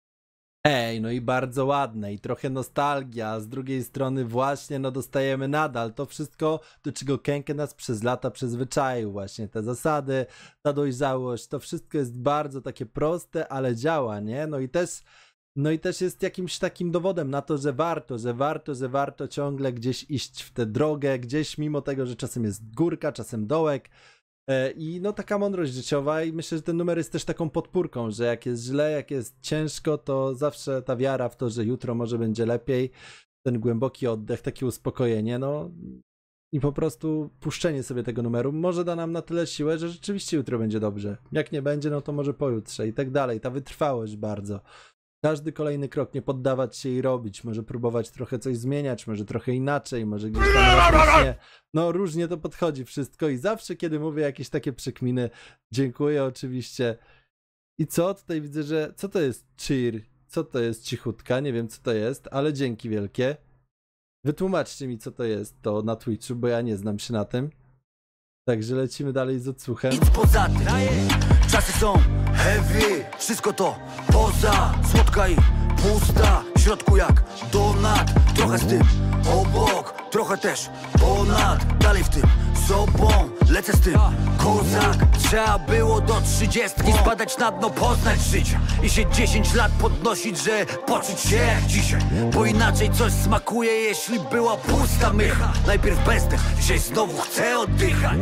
Ej, no i bardzo ładne i trochę nostalgia, a z drugiej strony właśnie no dostajemy nadal to wszystko, do czego Kenkę nas przez lata przyzwyczaił, właśnie te zasady, ta dojrzałość, to wszystko jest bardzo takie proste, ale działa, nie? No i też No i też jest jakimś takim dowodem na to, że warto, że warto, że warto ciągle gdzieś iść w tę drogę, gdzieś mimo tego, że czasem jest górka, czasem dołek e, i no taka mądrość życiowa i myślę, że ten numer jest też taką podpórką, że jak jest źle, jak jest ciężko, to zawsze ta wiara w to, że jutro może będzie lepiej, ten głęboki oddech, takie uspokojenie, no i po prostu puszczenie sobie tego numeru może da nam na tyle siłę, że rzeczywiście jutro będzie dobrze. Jak nie będzie, no to może pojutrze i tak dalej, ta wytrwałość bardzo. Każdy kolejny krok, nie poddawać się i robić, może próbować trochę coś zmieniać, może trochę inaczej, może gdzieś tam różnie, no różnie to podchodzi wszystko i zawsze kiedy mówię jakieś takie przekminy, dziękuję oczywiście. I co? Tutaj widzę, że co to jest cheer? Co to jest cichutka? Nie wiem co to jest, ale dzięki wielkie. Wytłumaczcie mi co to jest to na Twitchu, bo ja nie znam się na tym. Także lecimy dalej z odsłuchem. Nic poza tym. Czasy są heavy, wszystko to poza. Słodka i pusta, w środku jak donat. Trochę z tym obok, trochę też ponad. Dalej w tym sobą, lecę z tym kozak. Trzeba było do trzydziestki spadać na dno, poznać życie i się dziesięć lat podnosić, że poczuć się jak dzisiaj. Bo inaczej coś smakuje, jeśli była pusta mycha. Najpierw bezdech, dzisiaj znowu chcę oddychać.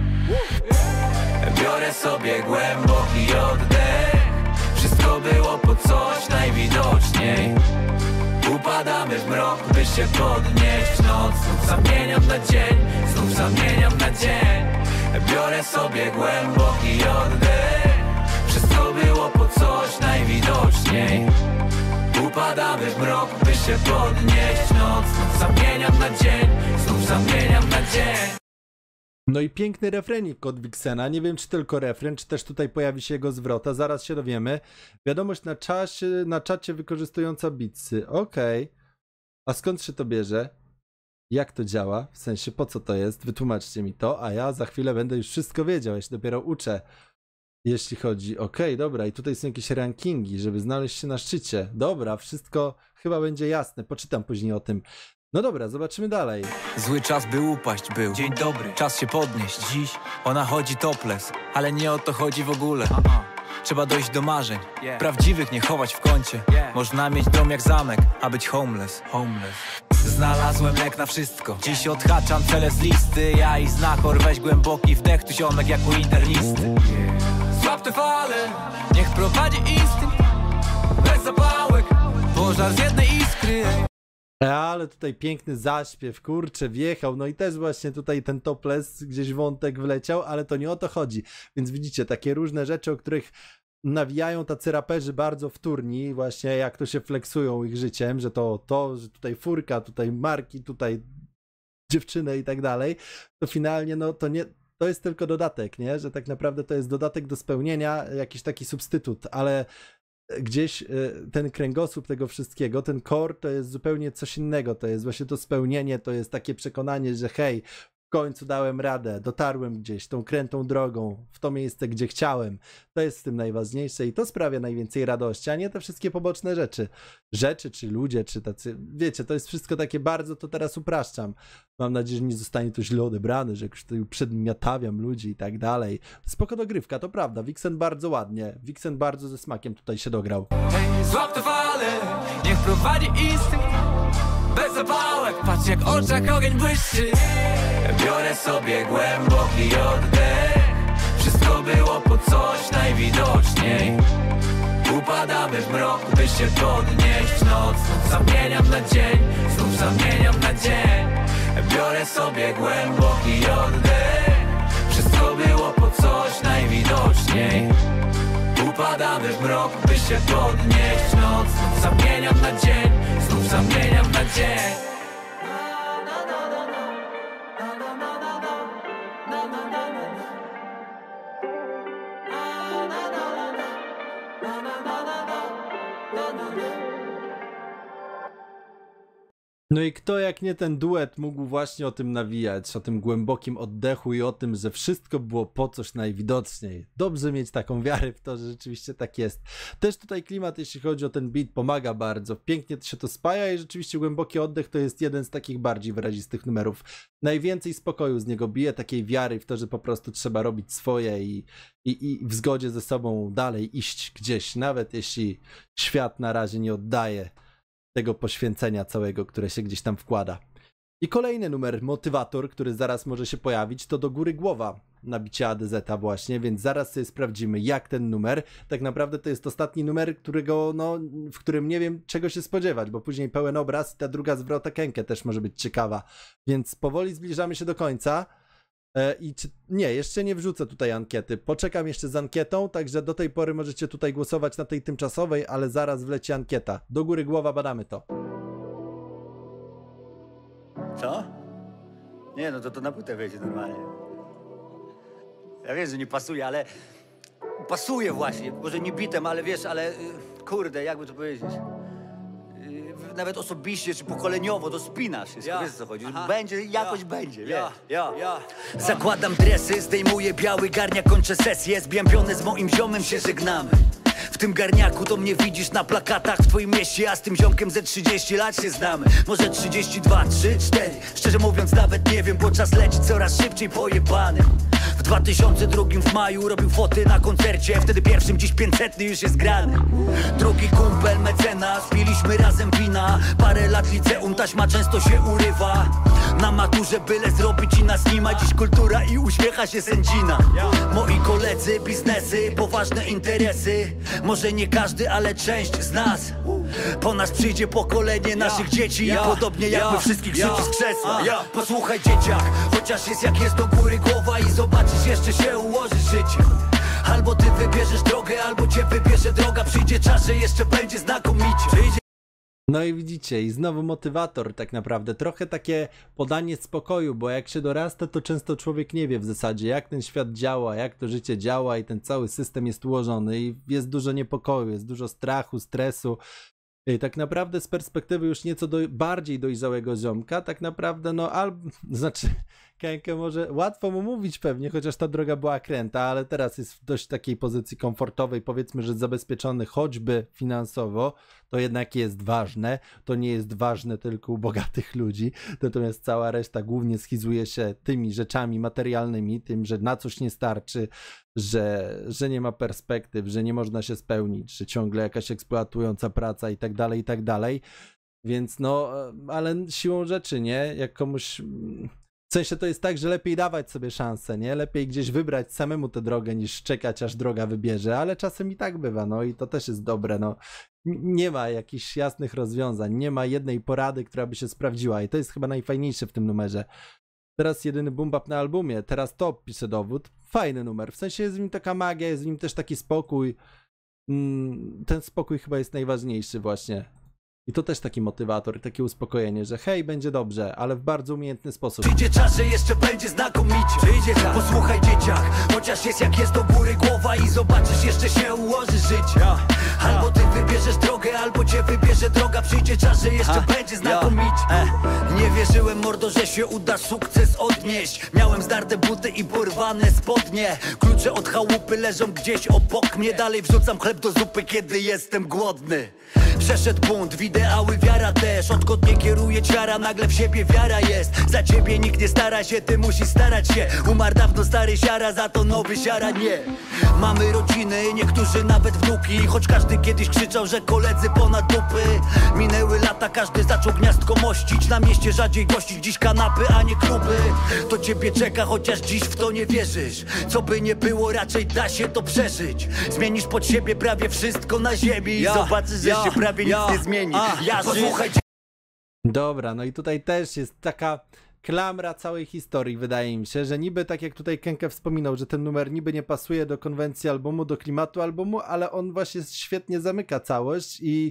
Biorę sobie głęboki oddech. Wszystko było po coś najwidoczniej. Upadamy w mrok, by się podnieść. Noc znów zamieniam na dzień, znów zamieniam na dzień. Biorę sobie głęboki oddech. Wszystko było po coś najwidoczniej. Upadamy w mrok, by się podnieść. Noc znów zamieniam na dzień, znów zamieniam na dzień. No i piękny refrenik od Vixena, nie wiem czy tylko refren, czy też tutaj pojawi się jego zwrota, zaraz się dowiemy. Wiadomość na czasie, na czacie wykorzystująca bitsy, okej. Okay. A skąd się to bierze? Jak to działa? W sensie po co to jest? Wytłumaczcie mi to, a ja za chwilę będę już wszystko wiedział, ja się dopiero uczę. Jeśli chodzi, okej, okay, dobra, i tutaj są jakieś rankingi, żeby znaleźć się na szczycie. Dobra, wszystko chyba będzie jasne, poczytam później o tym. No dobra, zobaczymy dalej. Zły czas by upaść był. Dzień dobry, czas się podnieść. Dziś ona chodzi topless, ale nie o to chodzi w ogóle. trzeba dojść do marzeń. Prawdziwych nie chować w kącie. Można mieć dom jak zamek, a być homeless. Homeless. Znalazłem lek na wszystko. Dziś odhaczam cele z listy. Ja i znachor, weź głęboki wdech, tu ziomek jak u internisty. Złap te fale, niech prowadzi instynkt. Bez zapałek, pożar z jednej iskry. Ale tutaj piękny zaśpiew, kurczę, wjechał, no i też właśnie tutaj ten topless, gdzieś wątek wleciał, ale to nie o to chodzi. Więc widzicie, takie różne rzeczy, o których nawijają tacy raperzy bardzo wtórni, właśnie jak to się flexują ich życiem, że to to, że tutaj furka, tutaj marki, tutaj dziewczyny i tak dalej, to finalnie no to nie, to jest tylko dodatek, nie, że tak naprawdę to jest dodatek do spełnienia, jakiś taki substytut, ale gdzieś ten kręgosłup tego wszystkiego, ten core to jest zupełnie coś innego, to jest właśnie to spełnienie, to jest takie przekonanie, że hej, w końcu dałem radę, dotarłem gdzieś tą krętą drogą, w to miejsce, gdzie chciałem. To jest w tym najważniejsze i to sprawia najwięcej radości, a nie te wszystkie poboczne rzeczy. Rzeczy, czy ludzie, czy tacy, wiecie, to jest wszystko takie bardzo, to teraz upraszczam. Mam nadzieję, że nie zostanie to źle odebrane, że już tutaj przedmiotawiam ludzi i tak dalej. Spoko dogrywka, to prawda, Vixen bardzo ładnie, Vixen bardzo ze smakiem tutaj się dograł. Hej, złap te fale, niech prowadzi instynkt. Bez zapałek, patrz jak w oczach ogień błyszczy. Biorę sobie głęboki oddech. Wszystko było po coś najwidoczniej. Upadamy w mrok, by się podnieść. Noc znów zamieniam na dzień, znów zamieniam na dzień. Biorę sobie głęboki oddech. Wszystko było po coś najwidoczniej. Upadamy w mrok, by się podnieść. Noc znów zamieniam na dzień, znów zamieniam na dzień. No i kto jak nie ten duet mógł właśnie o tym nawijać, o tym głębokim oddechu i o tym, że wszystko było po coś najwidoczniej. Dobrze mieć taką wiarę w to, że rzeczywiście tak jest. Też tutaj klimat, jeśli chodzi o ten beat, pomaga bardzo. Pięknie się to spaja i rzeczywiście głęboki oddech to jest jeden z takich bardziej wyrazistych numerów. Najwięcej spokoju z niego bije, takiej wiary w to, że po prostu trzeba robić swoje i, i, i w zgodzie ze sobą dalej iść gdzieś, nawet jeśli świat na razie nie oddaje tego poświęcenia całego, które się gdzieś tam wkłada. I kolejny numer, motywator, który zaraz może się pojawić, to Do góry głowa na bicie A D Z właśnie, więc zaraz sobie sprawdzimy, jak ten numer. Tak naprawdę to jest ostatni numer, którego, no, w którym nie wiem, czego się spodziewać, bo później pełen obraz i ta druga zwrota Kenkę też może być ciekawa. Więc powoli zbliżamy się do końca. I czy, nie, jeszcze nie wrzucę tutaj ankiety. Poczekam jeszcze z ankietą, także do tej pory możecie tutaj głosować na tej tymczasowej, ale zaraz wleci ankieta. Do góry głowa, badamy to. Co? Nie, no to to na płytę wejdzie normalnie. Ja wiem, że nie pasuje, ale pasuje właśnie. Może nie bitem, ale wiesz, ale kurde, jakby to powiedzieć. Nawet osobiście czy pokoleniowo to spinasz. Jest, Ja. wiesz, co chodzi. Aha. Będzie, jakoś Ja. będzie, wiesz. Ja. Ja. Ja. Zakładam dresy, zdejmuję biały garniak, kończę sesję. Zbiębiony z moim ziomem się żegnamy. W tym garniaku to mnie widzisz na plakatach w twoim mieście, a z tym ziomkiem ze trzydzieści lat się znamy. Może trzydzieści dwa, trzy, cztery. Szczerze mówiąc nawet nie wiem, bo czas leci coraz szybciej pojebany. W dwa tysiące drugim w maju robił foty na koncercie. Wtedy pierwszym, dziś pięćsetny już jest grany. Drugi kumpel mecenas, piliśmy razem wina. Parę lat liceum, taśma często się urywa. Na maturze byle zrobić i nas nie ma. Dziś kultura i uśmiecha się sędzina. Moi koledzy, biznesy, poważne interesy. Może nie każdy, ale część z nas. Po nas przyjdzie pokolenie naszych dzieci. I podobnie jakby wszystkich rzuci z krzesła. Posłuchaj dzieciak, chociaż jest jak jest do góry głowa. I zobaczysz, jeszcze się ułoży życie. Albo ty wybierzesz drogę, albo cię wybierze droga. Przyjdzie czas, że jeszcze będzie znakomicie. Przyjdzie... No i widzicie, i znowu motywator tak naprawdę, trochę takie podanie spokoju, bo jak się dorasta, to często człowiek nie wie w zasadzie, jak ten świat działa, jak to życie działa i ten cały system jest ułożony i jest dużo niepokoju, jest dużo strachu, stresu. I tak naprawdę z perspektywy już nieco do, bardziej dojrzałego ziomka, tak naprawdę no albo, znaczy Kenkę może łatwo mu mówić pewnie, chociaż ta droga była kręta, ale teraz jest w dość takiej pozycji komfortowej, powiedzmy, że zabezpieczony choćby finansowo, to jednak jest ważne, to nie jest ważne tylko u bogatych ludzi, natomiast cała reszta głównie schizuje się tymi rzeczami materialnymi, tym, że na coś nie starczy, że, że nie ma perspektyw, że nie można się spełnić, że ciągle jakaś eksploatująca praca i tak dalej, i tak dalej. Więc no, ale siłą rzeczy, nie? Jak komuś... W sensie to jest tak, że lepiej dawać sobie szansę, nie? Lepiej gdzieś wybrać samemu tę drogę, niż czekać, aż droga wybierze, ale czasem i tak bywa, no i to też jest dobre, no. Nie ma jakichś jasnych rozwiązań, nie ma jednej porady, która by się sprawdziła i to jest chyba najfajniejsze w tym numerze. Teraz jedyny boom bap na albumie, teraz to pisze Dowód. Fajny numer, w sensie jest w nim taka magia, jest w nim też taki spokój. Ten spokój chyba jest najważniejszy właśnie. I to też taki motywator, takie uspokojenie, że hej, będzie dobrze, ale w bardzo umiejętny sposób. Przyjdzie czas, że jeszcze będzie znakomicie. Przyjdzie czas. Posłuchaj dzieciak, chociaż jest jak jest do góry głowa i zobaczysz, jeszcze się ułoży życie. Albo ty wybierzesz drogę, albo cię wybierze droga. Przyjdzie czas, że jeszcze ha, będzie znakomicie. E. Nie wierzyłem, mordo, że się uda sukces odnieść. Miałem zdarte buty i porwane spodnie. Klucze od chałupy leżą gdzieś obok mnie. Dalej wrzucam chleb do zupy, kiedy jestem głodny. Przeszedł bunt, ideały, wiara też. Odkąd nie kieruje ćwiara, nagle w siebie wiara jest. Za ciebie nikt nie stara się, ty musisz starać się. Umarł dawno stary siara, za to nowy siara nie. Mamy rodziny, niektórzy nawet wnuki. Choć każdy kiedyś krzyczał, że koledzy ponad dupy. Minęły lata, każdy zaczął gniazdko mościć. Na mieście rzadziej gościć, dziś kanapy, a nie kluby. To ciebie czeka, chociaż dziś w to nie wierzysz. Co by nie było, raczej da się to przeżyć. Zmienisz pod siebie prawie wszystko na ziemi i ja, zobaczysz, że ja, się prawie ja, nic nie zmieni. A, ja posłuchaj. Dobra, no i tutaj też jest taka klamra całej historii, wydaje mi się, że niby tak jak tutaj Kenke wspominał, że ten numer niby nie pasuje do konwencji albumu, do klimatu albumu, ale on właśnie świetnie zamyka całość i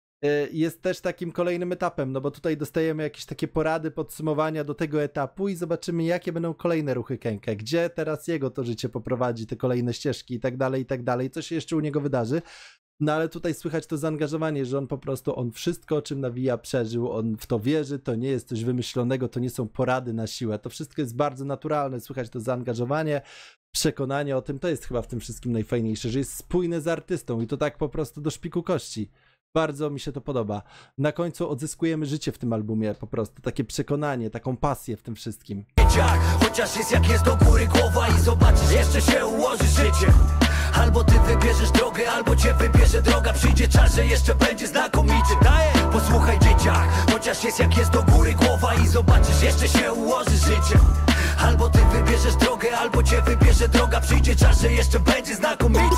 jest też takim kolejnym etapem, no bo tutaj dostajemy jakieś takie porady, podsumowania do tego etapu i zobaczymy, jakie będą kolejne ruchy Kenke, gdzie teraz jego to życie poprowadzi, te kolejne ścieżki i tak dalej, i tak dalej, co się jeszcze u niego wydarzy. No ale tutaj słychać to zaangażowanie, że on po prostu, on wszystko, o czym nawija, przeżył, on w to wierzy, to nie jest coś wymyślonego, to nie są porady na siłę, to wszystko jest bardzo naturalne, słychać to zaangażowanie, przekonanie o tym, to jest chyba w tym wszystkim najfajniejsze, że jest spójny z artystą i to tak po prostu do szpiku kości. Bardzo mi się to podoba. Na końcu odzyskujemy życie w tym albumie, po prostu takie przekonanie, taką pasję w tym wszystkim. Chociaż jest jak jest do góry głowa i zobaczysz, jeszcze się ułoży życie. Albo ty wybierzesz drogę, albo cię wybierze droga. Przyjdzie czas, że jeszcze będzie znakomicie. Posłuchaj dzieciak, chociaż jest jak jest do góry głowa i zobaczysz, jeszcze się ułoży życie. Albo ty wybierzesz drogę, albo cię wybierze droga. Przyjdzie czas, że jeszcze będzie znakomicie.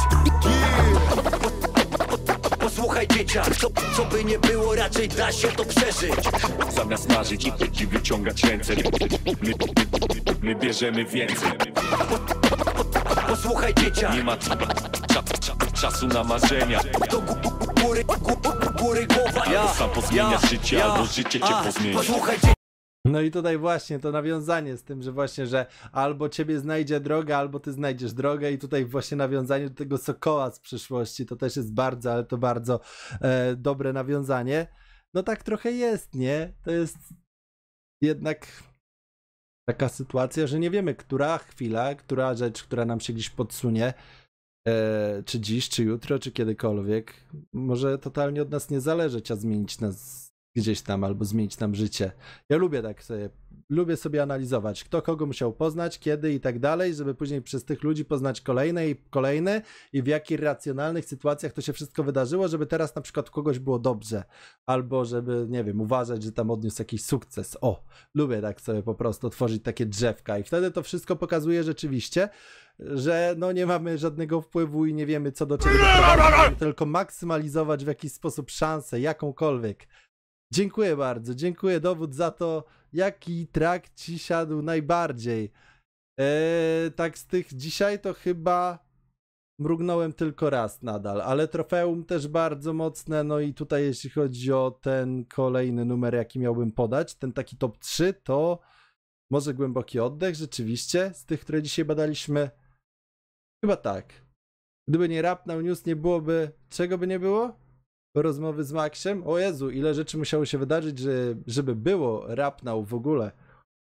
Posłuchaj dzieciak, co, co by nie było, raczej da się to przeżyć. Zamiast marzyć i wyciągać ręce, my, my, my bierzemy więcej. Posłuchaj dzieciak, nie ma cza, cza, cza, czasu na marzenia. Do góry, góry, góry głowa. Albo ja, sam pozmieniasz ja, życie, ja, albo życie cię pozmieni. Posłuchaj dzieciak. No i tutaj właśnie to nawiązanie z tym, że właśnie, że albo ciebie znajdzie droga, albo ty znajdziesz drogę i tutaj właśnie nawiązanie do tego sokoła z przyszłości, to też jest bardzo, ale to bardzo e, dobre nawiązanie. No tak trochę jest, nie? To jest jednak taka sytuacja, że nie wiemy, która chwila, która rzecz, która nam się gdzieś podsunie, e, czy dziś, czy jutro, czy kiedykolwiek, może totalnie od nas nie zależeć, a zmienić nas gdzieś tam, albo zmienić nam życie. Ja lubię tak sobie, lubię sobie analizować, kto kogo musiał poznać, kiedy i tak dalej, żeby później przez tych ludzi poznać kolejne i kolejne i w jakich racjonalnych sytuacjach to się wszystko wydarzyło, żeby teraz na przykład kogoś było dobrze, albo żeby, nie wiem, uważać, że tam odniósł jakiś sukces. O, lubię tak sobie po prostu tworzyć takie drzewka i wtedy to wszystko pokazuje rzeczywiście, że no nie mamy żadnego wpływu i nie wiemy, co do czego doprowadzić, tylko maksymalizować w jakiś sposób szansę, jakąkolwiek. Dziękuję bardzo, dziękuję Dowód za to, jaki track ci siadł najbardziej. Eee, tak z tych dzisiaj to chyba mrugnąłem tylko raz nadal, ale Trofeum też bardzo mocne, no i tutaj jeśli chodzi o ten kolejny numer, jaki miałbym podać, ten taki top trzy, to może Głęboki Oddech, rzeczywiście, z tych, które dzisiaj badaliśmy, chyba tak. Gdyby nie Rap Now News, nie byłoby, czego by nie było? Rozmowy z Maxiem. O Jezu, ile rzeczy musiało się wydarzyć, że, żeby było Rap Now w ogóle.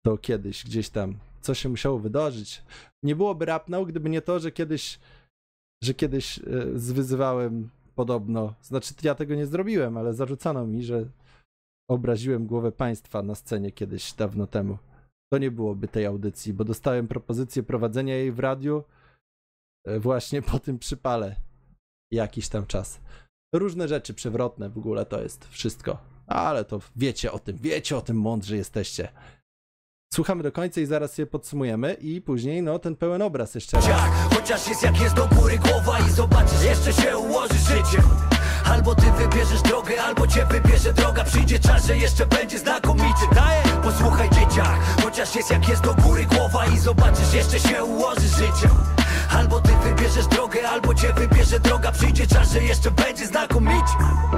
to kiedyś gdzieś tam, co się musiało wydarzyć. Nie byłoby Rap Now, gdyby nie to, że kiedyś, że kiedyś yy, zwyzywałem podobno, znaczy ja tego nie zrobiłem, ale zarzucano mi, że obraziłem głowę państwa na scenie kiedyś, dawno temu. To nie byłoby tej audycji, bo dostałem propozycję prowadzenia jej w radiu właśnie po tym przypale jakiś tam czas. Różne rzeczy przewrotne w ogóle to jest wszystko, ale to wiecie o tym, wiecie o tym, mądrzy jesteście. Słuchamy do końca i zaraz je podsumujemy i później no ten pełen obraz jeszcze raz. Chociaż jest jak jest do góry głowa i zobaczysz, jeszcze się ułoży życie. Albo ty wybierzesz drogę, albo cię wybierze droga. Przyjdzie czas, że jeszcze będzie znakomicie. Daję, posłuchaj dzieciak. Chociaż jest jak jest do góry głowa i zobaczysz, jeszcze się ułoży życie. Albo ty wybierzesz drogę, albo cię wybierze droga. Przyjdzie czas, że jeszcze będzie znakomicie.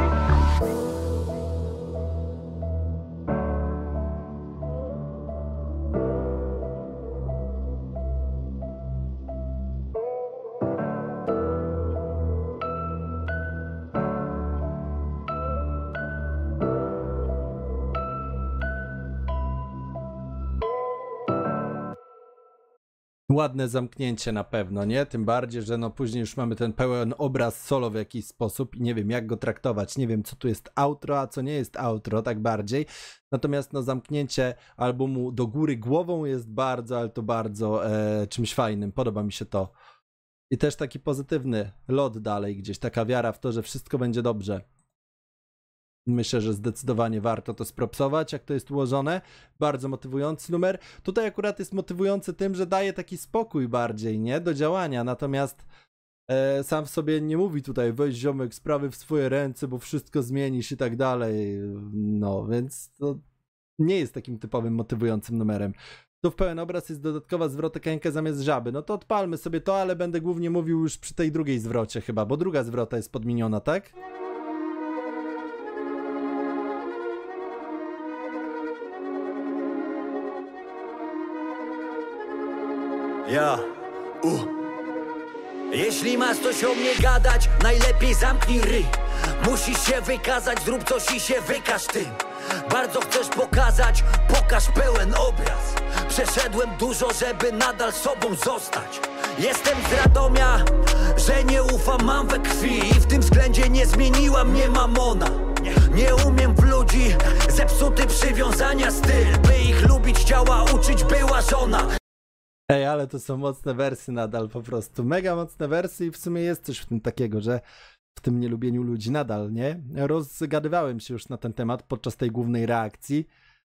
Ładne zamknięcie na pewno, nie? Tym bardziej, że no później już mamy ten pełen obraz solo w jakiś sposób i nie wiem jak go traktować, nie wiem co tu jest outro, a co nie jest outro, tak bardziej. Natomiast no zamknięcie albumu do góry głową jest bardzo, ale to bardzo e, czymś fajnym, podoba mi się to. I też taki pozytywny lot dalej gdzieś, taka wiara w to, że wszystko będzie dobrze. Myślę, że zdecydowanie warto to spropsować, jak to jest ułożone. Bardzo motywujący numer. Tutaj akurat jest motywujący tym, że daje taki spokój bardziej, nie? Do działania. Natomiast e, sam w sobie nie mówi tutaj weź ziomek sprawy w swoje ręce, bo wszystko zmienisz i tak dalej. No, więc to nie jest takim typowym motywującym numerem. Tu w pełen obraz jest dodatkowa zwrotekenka zamiast żaby. No to odpalmy sobie to, ale będę głównie mówił już przy tej drugiej zwrocie chyba, bo druga zwrota jest podmieniona, tak? Ja, u. Jeśli masz coś o mnie gadać, najlepiej zamknij ryj. Musisz się wykazać, zrób coś i się wykaż tym. Bardzo chcesz pokazać, pokaż pełen obraz. Przeszedłem dużo, żeby nadal sobą zostać. Jestem z Radomia, że nie ufam, mam we krwi. I w tym względzie nie zmieniła mnie mamona. Nie umiem w ludzi, zepsuty przywiązania styl. By ich lubić chciała, uczyć była żona. Ej, ale to są mocne wersy nadal po prostu. Mega mocne wersy i w sumie jest coś w tym takiego, że w tym nielubieniu ludzi nadal, nie? Rozgadywałem się już na ten temat podczas tej głównej reakcji.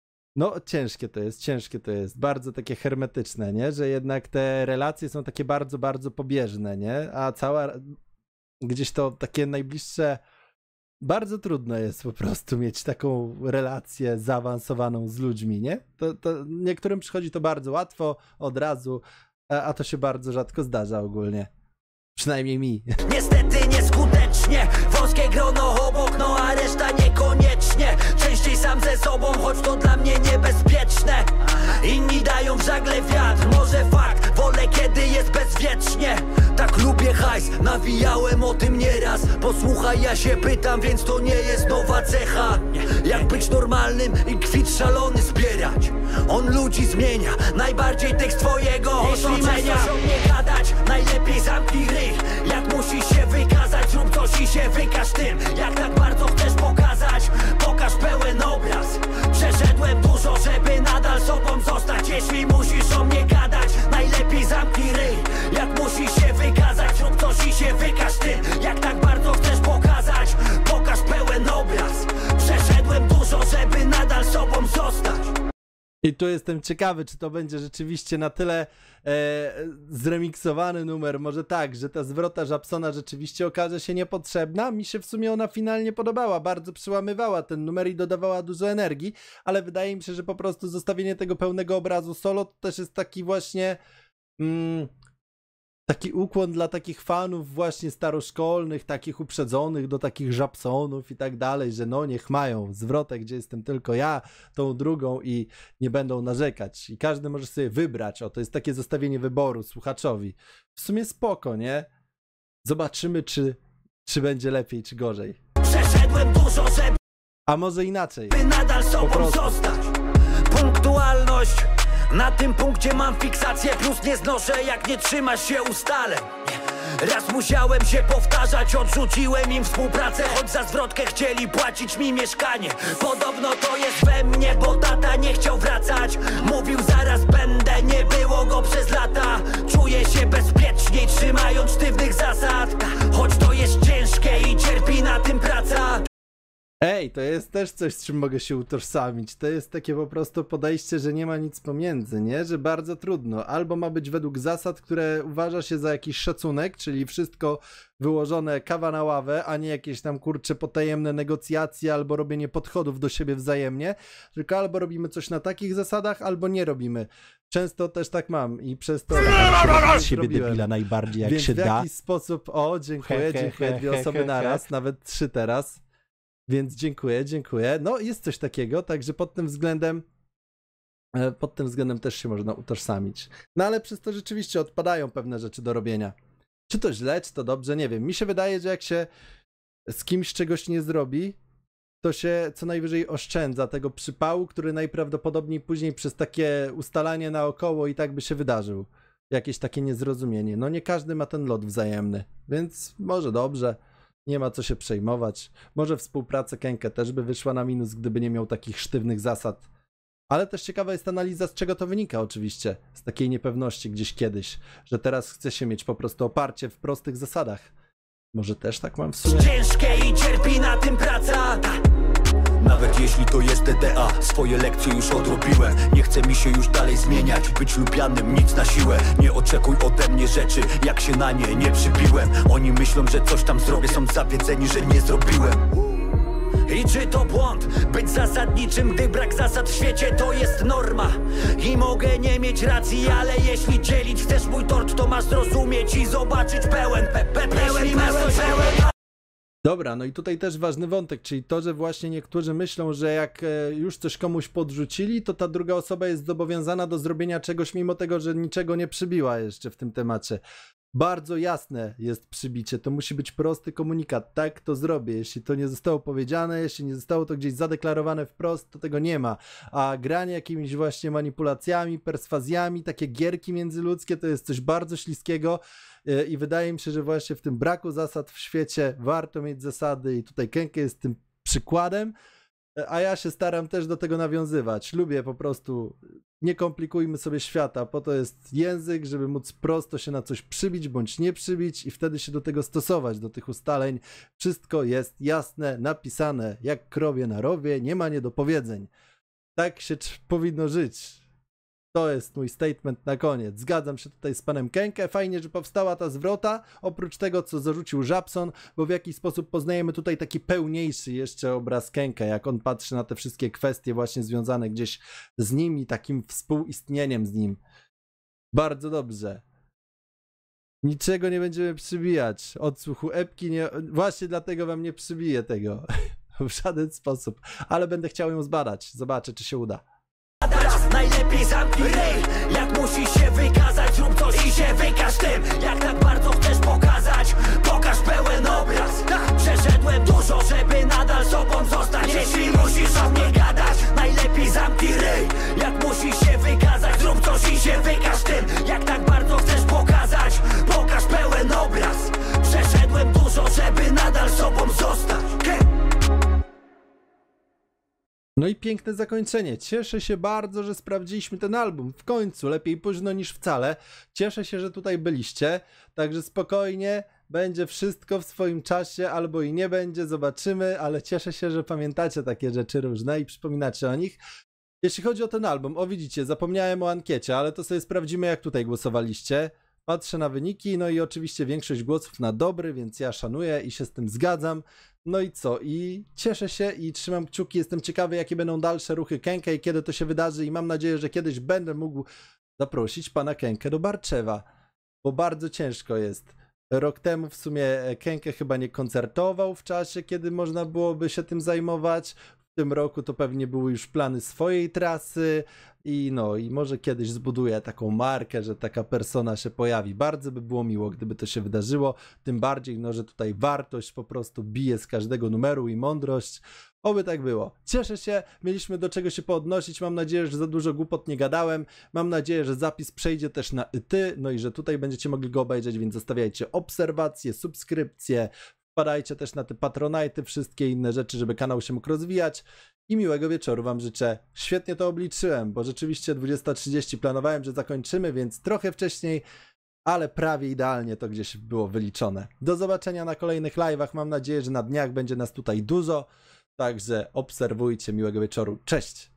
No ciężkie to jest, ciężkie to jest. Bardzo takie hermetyczne, nie? Że jednak te relacje są takie bardzo, bardzo pobieżne, nie? A cała gdzieś to takie najbliższe... Bardzo trudno jest po prostu mieć taką relację zaawansowaną z ludźmi, nie? To, to niektórym przychodzi to bardzo łatwo, od razu, a, a to się bardzo rzadko zdarza ogólnie. Przynajmniej mi. Niestety nieskutecznie, wąskie grono obok, no a reszta niekoniecznie. Częściej sam ze sobą, choć to dla mnie niebezpieczne. Inni dają w żagle wiatr, może fakt, wolę kiedy jest bezwiecznie. Tak lubię hajs, nawijałem o tym nieraz. Posłuchaj, ja się pytam, więc to nie jest nowa cecha. Jak być normalnym i kwit szalony zbierać. On ludzi zmienia, najbardziej tych z twojego otoczenia. Jeśli o mnie gadać, najlepiej zamknij ryj. Jak musisz się wykazać, rób coś i się wykaż tym. Jak tak bardzo chcesz pokazać, pokaż pełen obraz. Przeszedłem dużo, żeby nadal sobą zostać. Jeśli musisz o mnie gadać, najlepiej zamknij ryj. Jak musisz się wykazać, rób coś i się wykaż tym. Jak tak bardzo chcesz pokazać, pokaż pełen obraz. Przeszedłem dużo, żeby nadal sobą zostać. I tu jestem ciekawy, czy to będzie rzeczywiście na tyle e, zremiksowany numer, może tak, że ta zwrota Żabsona rzeczywiście okaże się niepotrzebna. Mi się w sumie ona finalnie podobała, bardzo przyłamywała ten numer i dodawała dużo energii, ale wydaje mi się, że po prostu zostawienie tego pełnego obrazu solo to też jest taki właśnie... Mm, taki ukłon dla takich fanów właśnie staroszkolnych, takich uprzedzonych do takich Żabsonów i tak dalej, że no niech mają zwrotę, gdzie jestem tylko ja, tą drugą i nie będą narzekać. I każdy może sobie wybrać, o to jest takie zostawienie wyboru słuchaczowi. W sumie spoko, nie? Zobaczymy, czy, czy będzie lepiej, czy gorzej. Przeszedłem dużo, żeby... A może inaczej. By nadal sobą zostać. Punktualność Na tym punkcie mam fiksację, plus nie znoszę jak nie trzymasz się ustaleń. Raz musiałem się powtarzać, odrzuciłem im współpracę, choć za zwrotkę chcieli płacić mi mieszkanie. Podobno to jest we mnie, bo tata nie chciał wracać. Mówił zaraz będę, nie było go przez lata. Czuję się bezpieczniej, trzymając sztywnych zasad, choć to jest ciężkie i cierpi na tym praca. Ej, to jest też coś, z czym mogę się utożsamić. To jest takie po prostu podejście, że nie ma nic pomiędzy, nie? Że bardzo trudno. Albo ma być według zasad, które uważa się za jakiś szacunek, czyli wszystko wyłożone kawa na ławę, a nie jakieś tam kurcze potajemne negocjacje albo robienie podchodów do siebie wzajemnie. Tylko albo robimy coś na takich zasadach, albo nie robimy. Często też tak mam i przez to... Z siebie debila najbardziej jak Więc się w da. jakiś sposób... O, dziękuję, He, he, dziękuję. he, Dwie he, osoby he, naraz, he. nawet trzy teraz. Więc dziękuję, dziękuję. No jest coś takiego, także pod tym względem e, pod tym względem też się można utożsamić. No ale przez to rzeczywiście odpadają pewne rzeczy do robienia. Czy to źle, czy to dobrze, nie wiem. Mi się wydaje, że jak się z kimś czegoś nie zrobi, to się co najwyżej oszczędza tego przypału, który najprawdopodobniej później przez takie ustalanie naokoło i tak by się wydarzył. Jakieś takie niezrozumienie. No nie każdy ma ten lot wzajemny, więc może dobrze. Nie ma co się przejmować. Może współpraca Kenke też by wyszła na minus, gdyby nie miał takich sztywnych zasad. Ale też ciekawa jest analiza, z czego to wynika oczywiście. Z takiej niepewności gdzieś kiedyś, że teraz chce się mieć po prostu oparcie w prostych zasadach. Może też tak mam w sumie? Ciężkie i cierpi na tym praca. Nawet jeśli to jest D D A, swoje lekcje już odrobiłem. Nie chce mi się już dalej zmieniać, być lubianym, nic na siłę. Nie oczekuj ode mnie rzeczy, jak się na nie nie przybiłem. Oni myślą, że coś tam zrobię, są zawiedzeni, że nie zrobiłem. I czy to błąd? Być zasadniczym, gdy brak zasad w świecie to jest norma. I mogę nie mieć racji, ale jeśli dzielić chcesz mój tort, to masz zrozumieć i zobaczyć pełen pe, pe, pełen, jeśli masz coś pełen. Dobra, no i tutaj też ważny wątek, czyli to, że właśnie niektórzy myślą, że jak już coś komuś podrzucili, to ta druga osoba jest zobowiązana do zrobienia czegoś, mimo tego, że niczego nie przybiła jeszcze w tym temacie. Bardzo jasne jest przybicie, to musi być prosty komunikat, tak to zrobię, jeśli to nie zostało powiedziane, jeśli nie zostało to gdzieś zadeklarowane wprost, to tego nie ma, a granie jakimiś właśnie manipulacjami, perswazjami, takie gierki międzyludzkie to jest coś bardzo śliskiego i wydaje mi się, że właśnie w tym braku zasad w świecie warto mieć zasady i tutaj Kenke jest tym przykładem, a ja się staram też do tego nawiązywać. Lubię po prostu, nie komplikujmy sobie świata, po to jest język, żeby móc prosto się na coś przybić bądź nie przybić i wtedy się do tego stosować, do tych ustaleń. Wszystko jest jasne, napisane, jak krowie na rowie, nie ma niedopowiedzeń. Tak się powinno żyć. To jest mój statement na koniec. Zgadzam się tutaj z panem Kenke. Fajnie, że powstała ta zwrota, oprócz tego, co zarzucił Żabson, bo w jakiś sposób poznajemy tutaj taki pełniejszy jeszcze obraz Kenke, jak on patrzy na te wszystkie kwestie właśnie związane gdzieś z nim i takim współistnieniem z nim. Bardzo dobrze. Niczego nie będziemy przybijać. Odsłuchu epki nie... Właśnie dlatego wam nie przybiję tego. W żaden sposób. Ale będę chciał ją zbadać. Zobaczę, czy się uda. Teraz najlepiej zamknij ryj. Jak musisz się wykazać, rób coś i się wykaż tym. Jak tak bardzo chcesz pokazać, pokaż pełen obraz. Przeszedłem dużo, żeby nadal sobą zostać. Jeśli musisz o mnie gadać, najlepiej zamknij ryj. Jak musisz się wykazać, rób coś i się wykaż tym. Jak tak bardzo chcesz pokazać, pokaż pełen obraz. Przeszedłem dużo, żeby nadal sobą zostać. No i piękne zakończenie. Cieszę się bardzo, że sprawdziliśmy ten album. W końcu, lepiej późno niż wcale. Cieszę się, że tutaj byliście. Także spokojnie, będzie wszystko w swoim czasie, albo i nie będzie, zobaczymy, ale cieszę się, że pamiętacie takie rzeczy różne i przypominacie o nich. Jeśli chodzi o ten album, o widzicie, zapomniałem o ankiecie, ale to sobie sprawdzimy, jak tutaj głosowaliście. Patrzę na wyniki, no i oczywiście większość głosów na dobry, więc ja szanuję i się z tym zgadzam. No i co? I cieszę się i trzymam kciuki, jestem ciekawy, jakie będą dalsze ruchy Kenke i kiedy to się wydarzy i mam nadzieję, że kiedyś będę mógł zaprosić pana Kenke do Barczewa, bo bardzo ciężko jest. Rok temu w sumie Kenke chyba nie koncertował w czasie, kiedy można byłoby się tym zajmować. W tym roku to pewnie były już plany swojej trasy i no i może kiedyś zbuduję taką markę, że taka persona się pojawi. Bardzo by było miło, gdyby to się wydarzyło, tym bardziej, no, że tutaj wartość po prostu bije z każdego numeru i mądrość. Oby tak było. Cieszę się, mieliśmy do czego się poodnosić, mam nadzieję, że za dużo głupot nie gadałem, mam nadzieję, że zapis przejdzie też na ty, no i że tutaj będziecie mogli go obejrzeć, więc zostawiajcie obserwacje, subskrypcje, wpadajcie też na te Patronite'y, wszystkie inne rzeczy, żeby kanał się mógł rozwijać i miłego wieczoru wam życzę. Świetnie to obliczyłem, bo rzeczywiście dwudziesta trzydzieści planowałem, że zakończymy, więc trochę wcześniej, ale prawie idealnie to gdzieś było wyliczone. Do zobaczenia na kolejnych live'ach, mam nadzieję, że na dniach będzie nas tutaj dużo, także obserwujcie, miłego wieczoru, cześć!